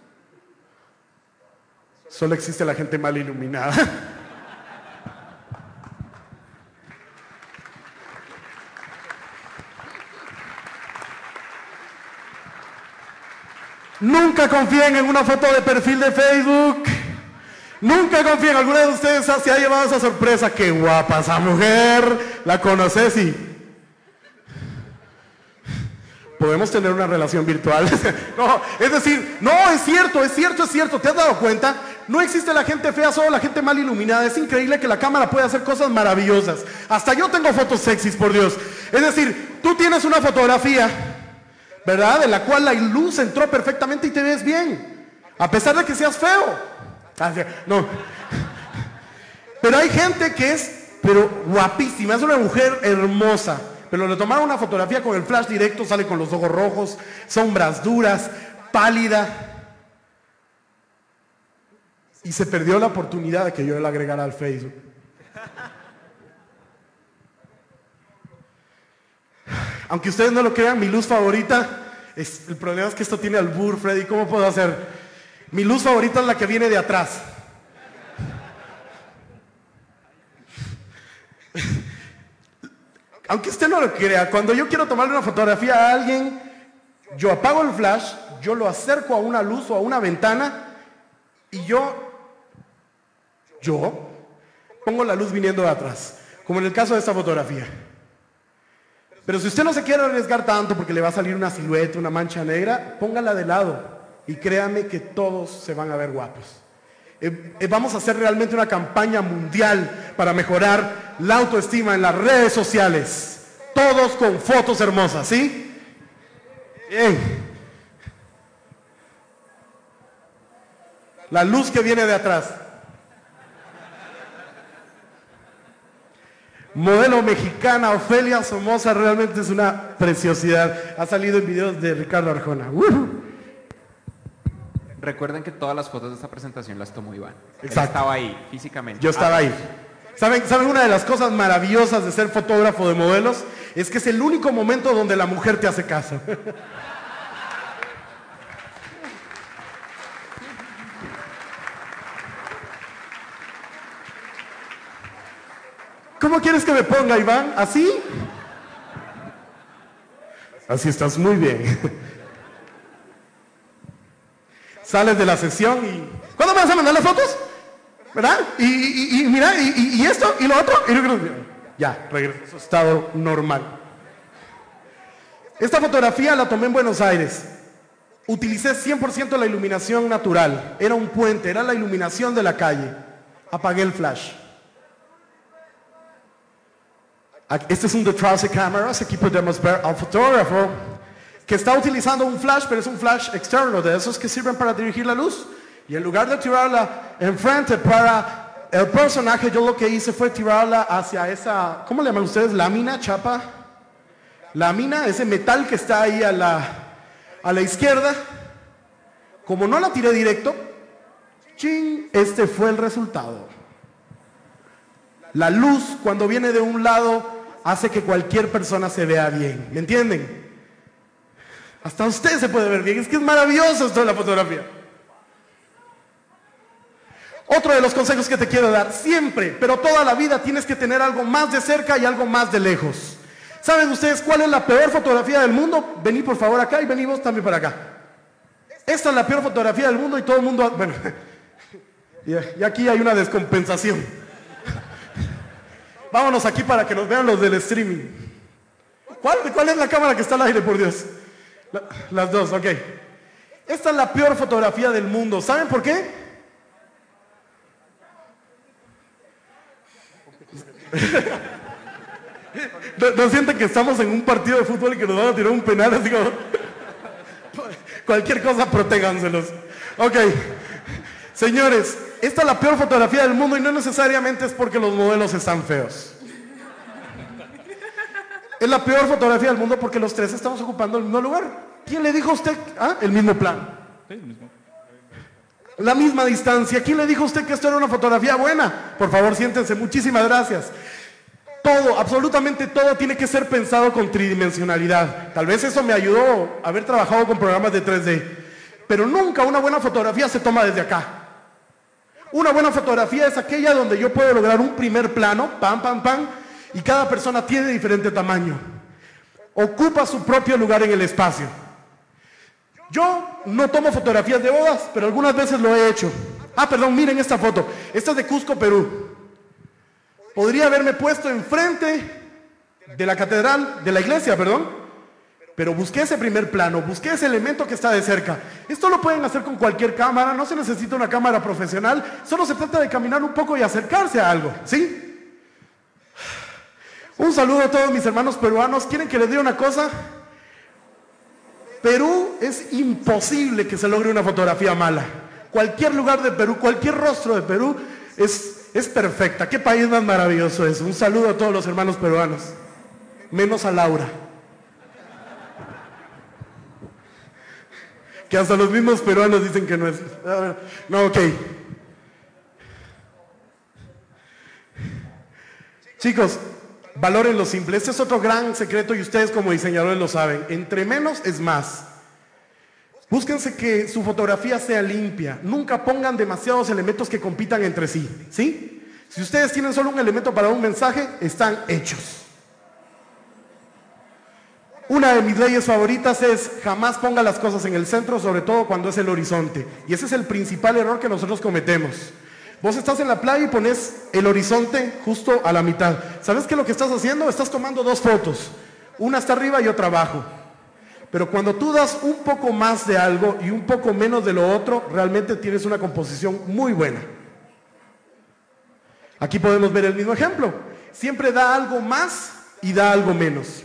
Solo existe la gente mal iluminada. Nunca confíen en una foto de perfil de Facebook. Nunca confíen. ¿Alguna de ustedes se ha llevado esa sorpresa? ¡Qué guapa esa mujer! ¿La conoces? Y podemos tener una relación virtual. No, es decir, no, es cierto. ¿Te has dado cuenta? No existe la gente fea, solo la gente mal iluminada. Es increíble que la cámara puede hacer cosas maravillosas. Hasta yo tengo fotos sexys, por Dios. Es decir, tú tienes una fotografía, ¿verdad?, de la cual la luz entró perfectamente y te ves bien, a pesar de que seas feo. No. Pero hay gente que es, pero guapísima, es una mujer hermosa, pero le tomaron una fotografía con el flash directo, sale con los ojos rojos, sombras duras, pálida, y se perdió la oportunidad de que yo la agregara al Facebook. Aunque ustedes no lo crean, mi luz favorita, el problema es que esto tiene albur, Freddy, ¿cómo puedo hacer? Mi luz favorita es la que viene de atrás. Aunque usted no lo crea, cuando yo quiero tomarle una fotografía a alguien, yo apago el flash, yo lo acerco a una luz o a una ventana y yo pongo la luz viniendo de atrás, como en el caso de esta fotografía. Pero si usted no se quiere arriesgar tanto porque le va a salir una silueta, una mancha negra, póngala de lado y créame que todos se van a ver guapos. Vamos a hacer realmente una campaña mundial para mejorar la autoestima en las redes sociales. Todos con fotos hermosas, ¿sí? Bien. La luz que viene de atrás. Modelo mexicana, Ofelia Somoza, realmente es una preciosidad. Ha salido en videos de Ricardo Arjona. Recuerden que todas las fotos de esta presentación las tomó Iván. Exacto. Él estaba ahí, físicamente. Yo estaba ahí. ¿Saben una de las cosas maravillosas de ser fotógrafo de modelos? Es que es el único momento donde la mujer te hace caso. ¿Cómo quieres que me ponga, Iván? ¿Así? Así estás muy bien. Sales de la sesión y... ¿Cuándo me vas a mandar las fotos? ¿Verdad? Y mira, y esto, y lo otro. Ya, regreso a su estado normal. Esta fotografía la tomé en Buenos Aires. Utilicé 100% la iluminación natural. Era un puente, era la iluminación de la calle. Apagué el flash. Este es un The Trusted Cameras. Aquí podemos ver al fotógrafo que está utilizando un flash, pero es un flash externo, de esos que sirven para dirigir la luz. Y en lugar de tirarla enfrente para el personaje, yo lo que hice fue tirarla hacia esa, ¿cómo le llaman ustedes? ¿Lámina, chapa? Lámina, ese metal que está ahí a la izquierda. Como no la tiré directo, ¡ching! Este fue el resultado. La luz, cuando viene de un lado, hace que cualquier persona se vea bien. ¿Me entienden? Hasta usted se puede ver bien. Es que es maravilloso esto de la fotografía. Otro de los consejos que te quiero dar, siempre, pero toda la vida tienes que tener algo más de cerca y algo más de lejos. ¿Saben ustedes cuál es la peor fotografía del mundo? Vení por favor acá y vení vos también para acá. Esta es la peor fotografía del mundo y todo el mundo... Bueno, y aquí hay una descompensación. Vámonos aquí para que nos vean los del streaming. ¿Cuál es la cámara que está al aire, por Dios? Las dos, ok. Esta es la peor fotografía del mundo. ¿Saben por qué? ¿No sienten que estamos en un partido de fútbol y que nos van a tirar un penal? Así como... Cualquier cosa, protéganselos. Ok. Señores, esta es la peor fotografía del mundo y no necesariamente es porque los modelos están feos. Es la peor fotografía del mundo porque los tres estamos ocupando el mismo lugar. ¿Quién le dijo a usted? El mismo plano. La misma distancia. ¿Quién le dijo a usted que esto era una fotografía buena? Por favor, siéntense. Muchísimas gracias. Todo, absolutamente todo tiene que ser pensado con tridimensionalidad. Tal vez eso me ayudó a haber trabajado con programas de 3D. Pero nunca una buena fotografía se toma desde acá. Una buena fotografía es aquella donde yo puedo lograr un primer plano, pam, pam, pam, y cada persona tiene diferente tamaño. Ocupa su propio lugar en el espacio. Yo no tomo fotografías de bodas, pero algunas veces lo he hecho. Perdón, miren esta foto. Esta es de Cusco, Perú. Podría haberme puesto enfrente de la catedral, de la iglesia, perdón. Pero busqué ese primer plano, busqué ese elemento que está de cerca. Esto lo pueden hacer con cualquier cámara, no se necesita una cámara profesional, solo se trata de caminar un poco y acercarse a algo, ¿sí? Un saludo a todos mis hermanos peruanos. ¿Quieren que les diga una cosa? Perú es imposible que se logre una fotografía mala. Cualquier lugar de Perú, cualquier rostro de Perú es perfecta. ¿Qué país más maravilloso es? Un saludo a todos los hermanos peruanos, menos a Laura. Que hasta los mismos peruanos dicen que no es. No, ok. Chicos, valoren lo simple. Este es otro gran secreto y ustedes como diseñadores lo saben. Entre menos es más. Búsquense que su fotografía sea limpia. Nunca pongan demasiados elementos que compitan entre sí. ¿Sí? Si ustedes tienen solo un elemento para un mensaje, están hechos. Una de mis leyes favoritas es jamás ponga las cosas en el centro, sobre todo cuando es el horizonte. Y ese es el principal error que nosotros cometemos. Vos estás en la playa y pones el horizonte justo a la mitad. ¿Sabes qué es lo que estás haciendo? Estás tomando dos fotos. Una está arriba y otra abajo. Pero cuando tú das un poco más de algo y un poco menos de lo otro, realmente tienes una composición muy buena. Aquí podemos ver el mismo ejemplo. Siempre da algo más y da algo menos.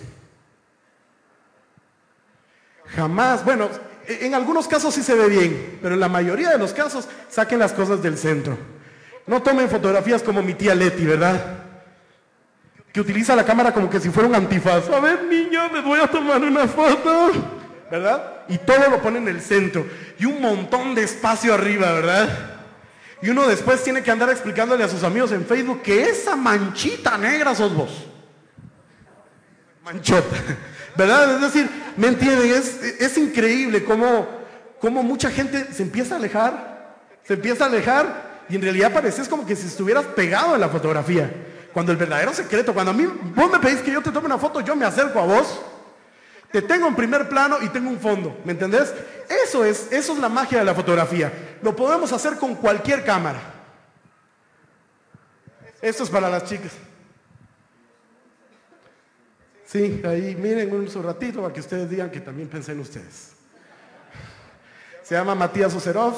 Jamás, bueno, en algunos casos sí se ve bien, pero en la mayoría de los casos saquen las cosas del centro. No tomen fotografías como mi tía Leti, ¿verdad? Que utiliza la cámara como que si fuera un antifaz. A ver, niño, me voy a tomar una foto, ¿verdad? Y todo lo pone en el centro. Y un montón de espacio arriba, ¿verdad? Y uno después tiene que andar explicándole a sus amigos en Facebook que esa manchita negra sos vos. Manchota. ¿Verdad? Es decir, ¿me entienden? Es increíble cómo mucha gente se empieza a alejar, y en realidad pareces como que si estuvieras pegado en la fotografía. Cuando el verdadero secreto, cuando a mí, vos me pedís que yo te tome una foto, yo me acerco a vos, te tengo en primer plano y tengo un fondo, ¿me entendés? Eso es la magia de la fotografía. Lo podemos hacer con cualquier cámara. Esto es para las chicas. Sí, ahí miren un ratito para que ustedes digan que también pensé en ustedes. Se llama Matías Oserov,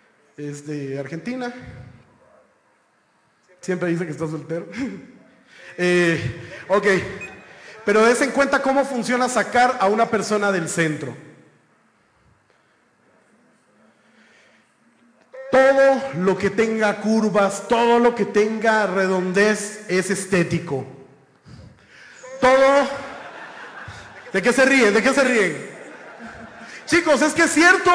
es de Argentina. Siempre dice que está soltero. Ok, pero des en cuenta cómo funciona sacar a una persona del centro. Todo lo que tenga curvas, todo lo que tenga redondez es estético. Todo... ¿De qué se ríen? ¿De qué se ríen? Chicos, es que es cierto.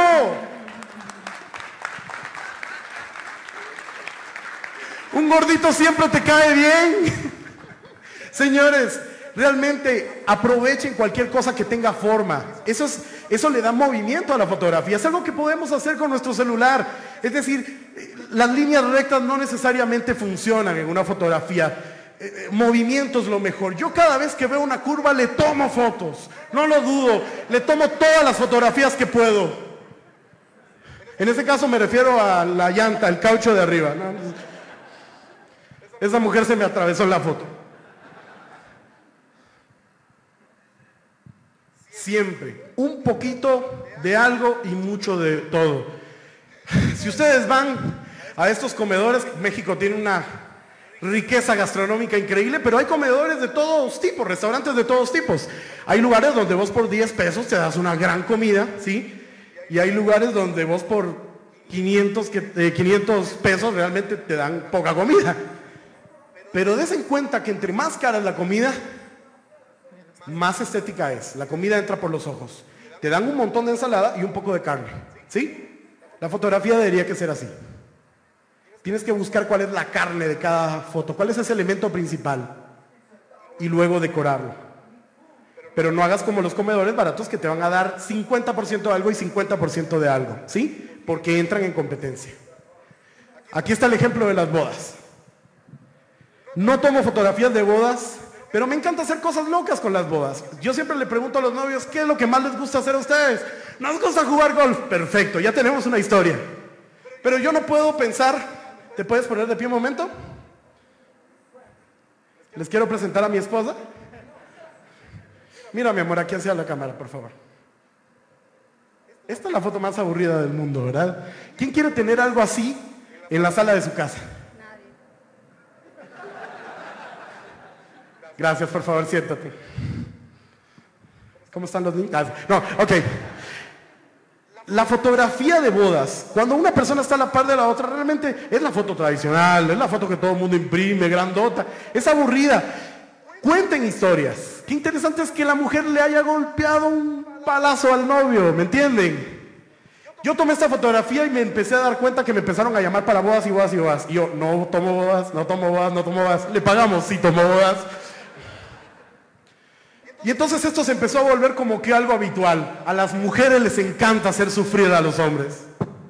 Un gordito siempre te cae bien. Señores, realmente aprovechen cualquier cosa que tenga forma. Eso le da movimiento a la fotografía. Es algo que podemos hacer con nuestro celular. Es decir, las líneas rectas no necesariamente funcionan en una fotografía. Movimiento es lo mejor. Yo cada vez que veo una curva le tomo fotos. No lo dudo. Le tomo todas las fotografías que puedo. En ese caso me refiero a la llanta, el caucho de arriba, ¿no? Esa mujer se me atravesó en la foto. Siempre, un poquito de algo y mucho de todo. Si ustedes van a estos comedores, México tiene una riqueza gastronómica increíble, pero hay comedores de todos tipos, restaurantes de todos tipos. Hay lugares donde vos por 10 pesos te das una gran comida, ¿sí? Y hay lugares donde vos por 500 pesos realmente te dan poca comida. Pero des en cuenta que entre más cara es la comida, más estética es. La comida entra por los ojos. Te dan un montón de ensalada y un poco de carne, ¿sí? La fotografía debería que ser así. Tienes que buscar cuál es la carne de cada foto, cuál es ese elemento principal y luego decorarlo. Pero no hagas como los comedores baratos que te van a dar 50% de algo y 50% de algo, ¿sí? Porque entran en competencia. Aquí está el ejemplo de las bodas. No tomo fotografías de bodas, pero me encanta hacer cosas locas con las bodas. Yo siempre le pregunto a los novios, ¿qué es lo que más les gusta hacer a ustedes? Nos gusta jugar golf. Perfecto, ya tenemos una historia. Pero yo no puedo pensar, ¿te puedes poner de pie un momento? Les quiero presentar a mi esposa. Mira, mi amor, aquí hacia la cámara, por favor. Esta es la foto más aburrida del mundo, ¿verdad? ¿Quién quiere tener algo así en la sala de su casa? Gracias, por favor, siéntate. ¿Cómo están los niños? No, ok. La fotografía de bodas, cuando una persona está a la par de la otra, realmente es la foto tradicional, es la foto que todo el mundo imprime, grandota, es aburrida. Cuenten historias. Qué interesante es que la mujer le haya golpeado un palazo al novio, ¿me entienden? Yo tomé esta fotografía y me empecé a dar cuenta que me empezaron a llamar para bodas y bodas y bodas. Y yo, no tomo bodas, no tomo bodas, no tomo bodas. Le pagamos, sí tomo bodas. Y entonces esto se empezó a volver como que algo habitual. A las mujeres les encanta hacer sufrir a los hombres.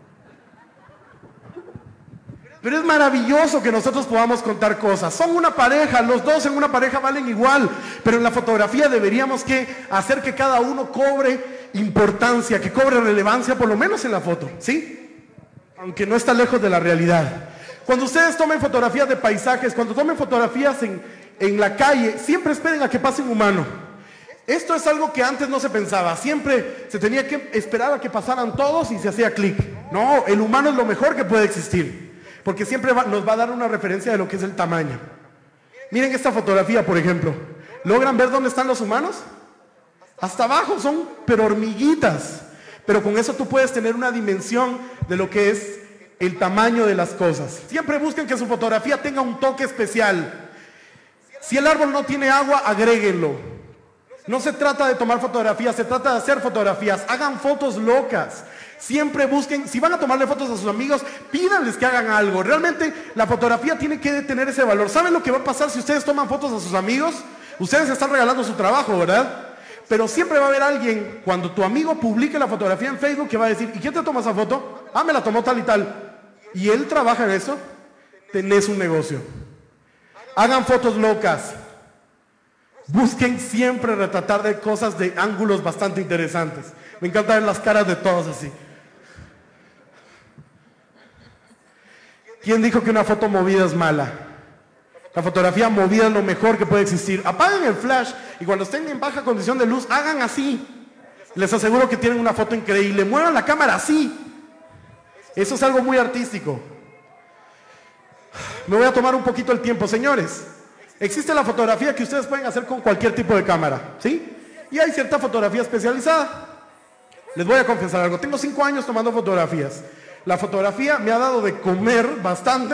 Pero es maravilloso que nosotros podamos contar cosas. Son una pareja, los dos en una pareja valen igual. Pero en la fotografía deberíamos hacer que cada uno cobre importancia, que cobre relevancia, por lo menos en la foto, ¿sí? Aunque no está lejos de la realidad. Cuando ustedes tomen fotografías de paisajes, cuando tomen fotografías en la calle, siempre esperen a que pase un humano. Esto es algo que antes no se pensaba. Siempre se tenía que esperar a que pasaran todos y se hacía clic. No, el humano es lo mejor que puede existir. Porque siempre nos va a dar una referencia de lo que es el tamaño. Miren esta fotografía, por ejemplo. ¿Logran ver dónde están los humanos? Hasta abajo son, pero hormiguitas. Pero con eso tú puedes tener una dimensión de lo que es el tamaño de las cosas. Siempre busquen que su fotografía tenga un toque especial. Si el árbol no tiene agua, agréguenlo. No se trata de tomar fotografías, se trata de hacer fotografías. Hagan fotos locas. Siempre busquen, si van a tomarle fotos a sus amigos, pídanles que hagan algo. Realmente la fotografía tiene que tener ese valor. ¿Saben lo que va a pasar si ustedes toman fotos a sus amigos? Ustedes están regalando su trabajo, ¿verdad? Pero siempre va a haber alguien, cuando tu amigo publique la fotografía en Facebook, que va a decir, ¿y quién te toma esa foto? Ah, me la tomó tal y tal. Y él trabaja en eso, tenés un negocio. Hagan fotos locas. Busquen siempre retratar de cosas de ángulos bastante interesantes. Me encanta ver las caras de todos así. ¿Quién dijo que una foto movida es mala? La fotografía movida es lo mejor que puede existir. Apaguen el flash y cuando estén en baja condición de luz, hagan así. Les aseguro que tienen una foto increíble. Muevan la cámara así. Eso es algo muy artístico. Me voy a tomar un poquito el tiempo, señores. Existe la fotografía que ustedes pueden hacer con cualquier tipo de cámara, ¿sí? Y hay cierta fotografía especializada. Les voy a confesar algo, tengo 5 años tomando fotografías. La fotografía me ha dado de comer bastante.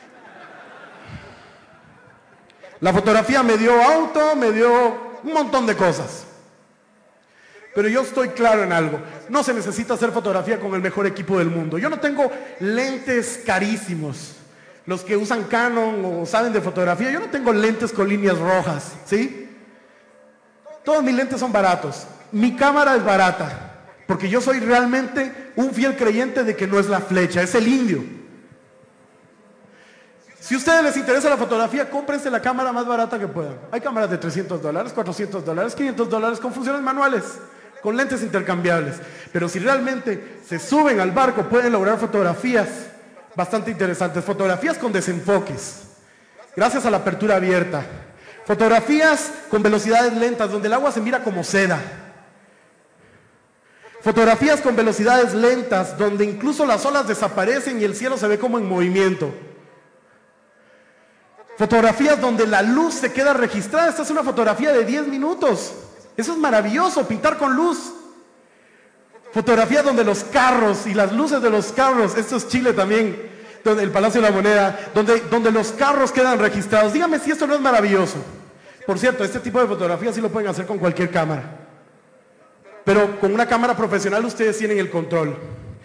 La fotografía me dio auto, me dio un montón de cosas. Pero yo estoy claro en algo, no se necesita hacer fotografía con el mejor equipo del mundo. Yo no tengo lentes carísimos. Los que usan Canon o saben de fotografía, yo no tengo lentes con líneas rojas, ¿sí? Todos mis lentes son baratos. Mi cámara es barata, porque yo soy realmente un fiel creyente de que no es la flecha, es el indio. Si a ustedes les interesa la fotografía, cómprense la cámara más barata que puedan. Hay cámaras de $300, $400, $500 con funciones manuales, con lentes intercambiables. Pero si realmente se suben al barco, pueden lograr fotografías bastante interesantes. Fotografías con desenfoques, gracias a la apertura abierta. Fotografías con velocidades lentas, donde el agua se mira como seda. Fotografías con velocidades lentas, donde incluso las olas desaparecen y el cielo se ve como en movimiento. Fotografías donde la luz se queda registrada. Esta es una fotografía de 10 minutos. Eso es maravilloso, pintar con luz. Fotografías donde los carros y las luces de los carros, esto es Chile también, donde el Palacio de la Moneda, donde los carros quedan registrados. Dígame si esto no es maravilloso. Por cierto, este tipo de fotografías sí lo pueden hacer con cualquier cámara. Pero con una cámara profesional ustedes tienen el control.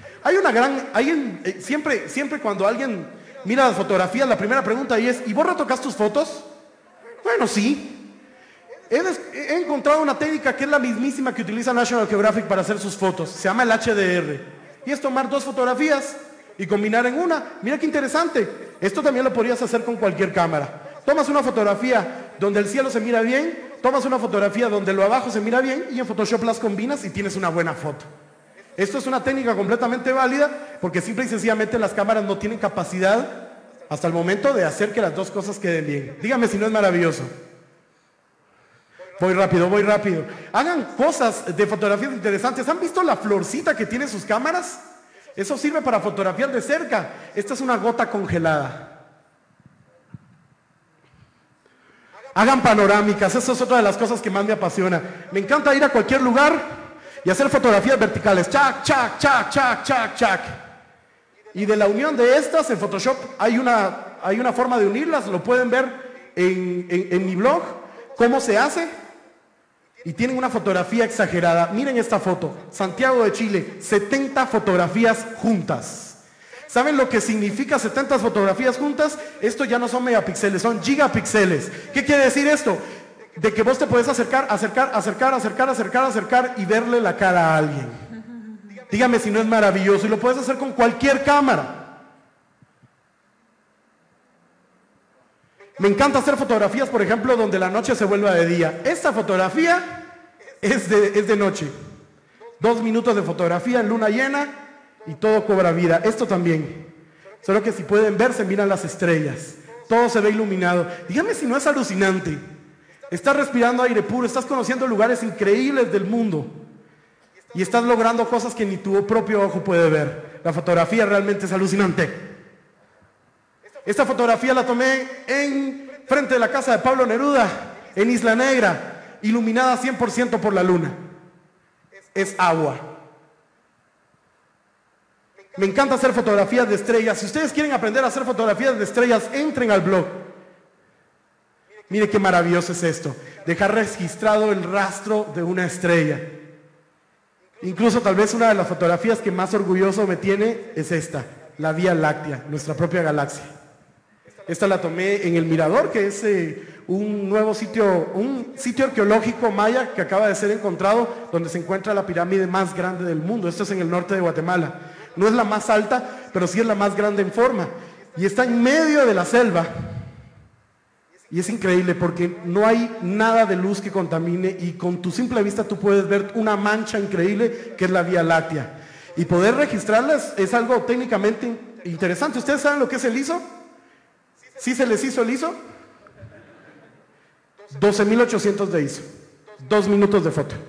Siempre cuando alguien mira las fotografías, la primera pregunta ahí es, ¿y vos retocas tus fotos? Bueno, sí. He encontrado una técnica que es la mismísima que utiliza National Geographic para hacer sus fotos. Se llama el HDR. Y es tomar 2 fotografías y combinar en una. Mira qué interesante. Esto también lo podrías hacer con cualquier cámara. Tomas una fotografía donde el cielo se mira bien, tomas una fotografía donde lo abajo se mira bien y en Photoshop las combinas y tienes una buena foto. Esto es una técnica completamente válida porque simple y sencillamente las cámaras no tienen capacidad hasta el momento de hacer que las 2 cosas queden bien. Dígame si no es maravilloso. Voy rápido. Hagan cosas de fotografías interesantes. ¿Han visto la florcita que tiene sus cámaras? Eso sirve para fotografiar de cerca. Esta es una gota congelada. Hagan panorámicas, eso es otra de las cosas que más me apasiona. Me encanta ir a cualquier lugar y hacer fotografías verticales. Chac, chac, chac, chac, chac, chac. Y de la unión de estas, en Photoshop hay una forma de unirlas. Lo pueden ver en mi blog, cómo se hace. Y tienen una fotografía exagerada. Miren esta foto, Santiago de Chile, 70 fotografías juntas. ¿Saben lo que significa 70 fotografías juntas? Esto ya no son megapíxeles, son gigapíxeles. ¿Qué quiere decir esto? De que vos te puedes acercar y verle la cara a alguien. Dígame si no es maravilloso. Y lo puedes hacer con cualquier cámara. Me encanta hacer fotografías, por ejemplo, donde la noche se vuelva de día. Esta fotografía es de noche. 2 minutos de fotografía en luna llena. Y todo cobra vida, esto también. Solo que si pueden ver, se miran las estrellas. Todo se ve iluminado. Dígame si no es alucinante. Estás respirando aire puro, estás conociendo lugares increíbles del mundo. Y estás logrando cosas que ni tu propio ojo puede ver. La fotografía realmente es alucinante. Esta fotografía la tomé en frente de la casa de Pablo Neruda, en Isla Negra, iluminada 100% por la luna. Es agua. Me encanta hacer fotografías de estrellas. Si ustedes quieren aprender a hacer fotografías de estrellas, entren al blog. Mire qué maravilloso es esto. Dejar registrado el rastro de una estrella. Incluso tal vez una de las fotografías que más orgulloso me tiene es esta, la Vía Láctea, nuestra propia galaxia. Esta la tomé en El Mirador, que es un sitio arqueológico maya que acaba de ser encontrado, donde se encuentra la pirámide más grande del mundo. Esto es en el norte de Guatemala. No es la más alta, pero sí es la más grande en forma. Y está en medio de la selva. Y es increíble porque no hay nada de luz que contamine y con tu simple vista tú puedes ver una mancha increíble que es la Vía Láctea. Y poder registrarlas es algo técnicamente interesante. ¿Ustedes saben lo que es el ISO? ¿Sí se les hizo el ISO? 12.800 de ISO. 2 minutos de foto.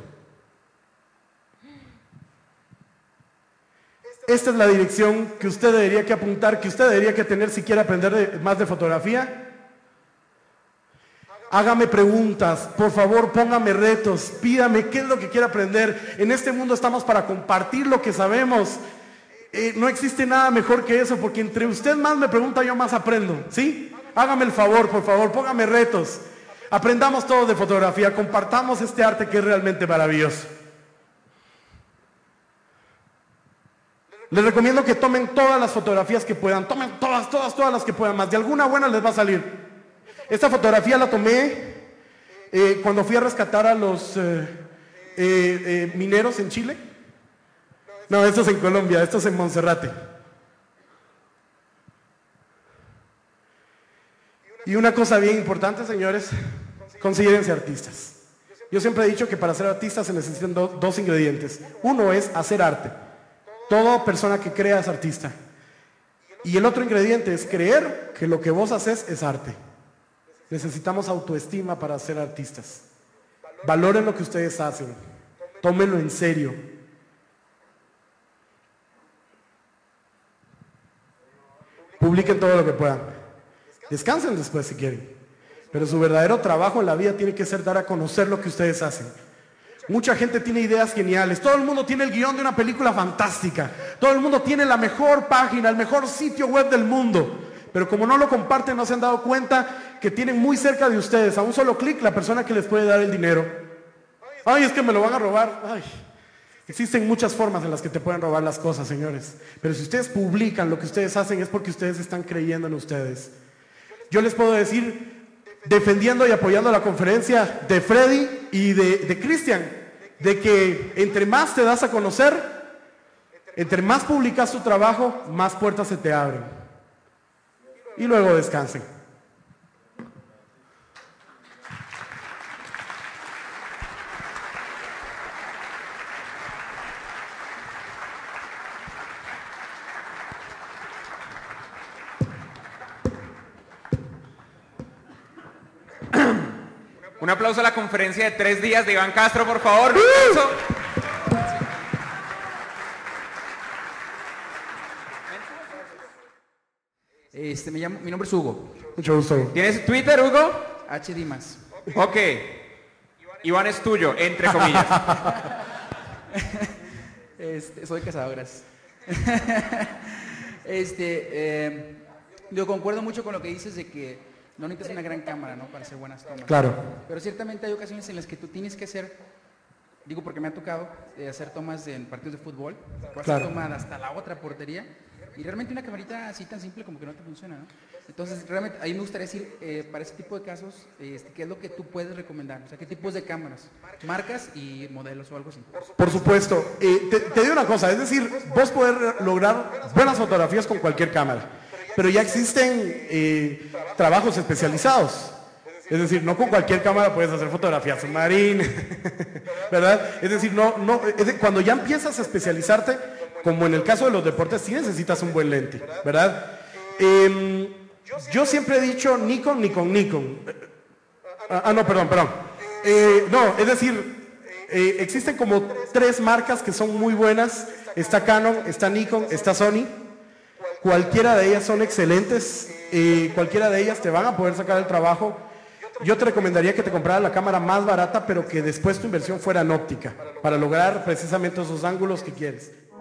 Esta es la dirección que usted debería que apuntar, que usted debería que tener si quiere aprender más de fotografía. Hágame preguntas, por favor, póngame retos, pídame qué es lo que quiere aprender. En este mundo estamos para compartir lo que sabemos. No existe nada mejor que eso, porque entre usted más me pregunta, yo más aprendo, ¿sí? Hágame el favor, por favor, póngame retos. Aprendamos todos de fotografía, compartamos este arte que es realmente maravilloso. Les recomiendo que tomen todas las fotografías que puedan, tomen todas las que puedan, más de alguna buena les va a salir. Esta fotografía la tomé cuando fui a rescatar a los mineros en Chile. No, esto es en Colombia, esto es en Monserrate. Y una cosa bien importante, señores, consíguense artistas. Yo siempre he dicho que para ser artista se necesitan dos ingredientes. Uno es hacer arte. Toda persona que crea es artista. Y el otro ingrediente es creer que lo que vos haces es arte. Necesitamos autoestima para ser artistas. Valoren lo que ustedes hacen. Tómenlo en serio. Publiquen todo lo que puedan. Descansen después si quieren. Pero su verdadero trabajo en la vida tiene que ser dar a conocer lo que ustedes hacen. Mucha gente tiene ideas geniales. Todo el mundo tiene el guión de una película fantástica. Todo el mundo tiene la mejor página, el mejor sitio web del mundo. Pero como no lo comparten, no se han dado cuenta que tienen muy cerca de ustedes, a un solo clic, la persona que les puede dar el dinero. Ay, es que me lo van a robar. Ay, existen muchas formas en las que te pueden robar las cosas, señores. Pero si ustedes publican lo que ustedes hacen es porque ustedes están creyendo en ustedes. Yo les puedo decir, defendiendo y apoyando la conferencia de Freddy y de Cristian, de que entre más te das a conocer, entre más publicas tu trabajo, más puertas se te abren. Y luego descansen. Un aplauso a la conferencia de 3 días de Iván Castro, por favor. Un aplauso. Mi nombre es Hugo. Mucho gusto. ¿Tienes Twitter, Hugo? H. Dimas. Ok. Iván es tuyo, entre comillas. Soy casado, gracias. Yo concuerdo mucho con lo que dices de que no necesitas una gran cámara, ¿no? Para hacer buenas tomas. Claro. Pero ciertamente hay ocasiones en las que tú tienes que hacer, digo porque me ha tocado hacer tomas en partidos de fútbol, vas a tomar hasta la otra portería y realmente una camarita así tan simple como que no te funciona, ¿no? Entonces realmente a mí me gustaría decir, para ese tipo de casos, ¿qué es lo que tú puedes recomendar? O sea, ¿qué tipos de cámaras? Marcas y modelos o algo así. Por supuesto. Te digo una cosa, es decir, vos podés lograr buenas fotografías con cualquier cámara, pero ya existen trabajos especializados. Es decir, no con cualquier cámara puedes hacer fotografía submarina, ¿verdad? Es decir, cuando ya empiezas a especializarte, como en el caso de los deportes, sí necesitas un buen lente, ¿verdad? Yo siempre he dicho Nikon. No, perdón. Es decir, existen como 3 marcas que son muy buenas. Está Canon, está Nikon, está Sony. Cualquiera de ellas son excelentes, cualquiera de ellas te van a poder sacar el trabajo. Yo te recomendaría que te compraras la cámara más barata, pero que después tu inversión fuera en óptica, para lograr precisamente esos ángulos que quieres.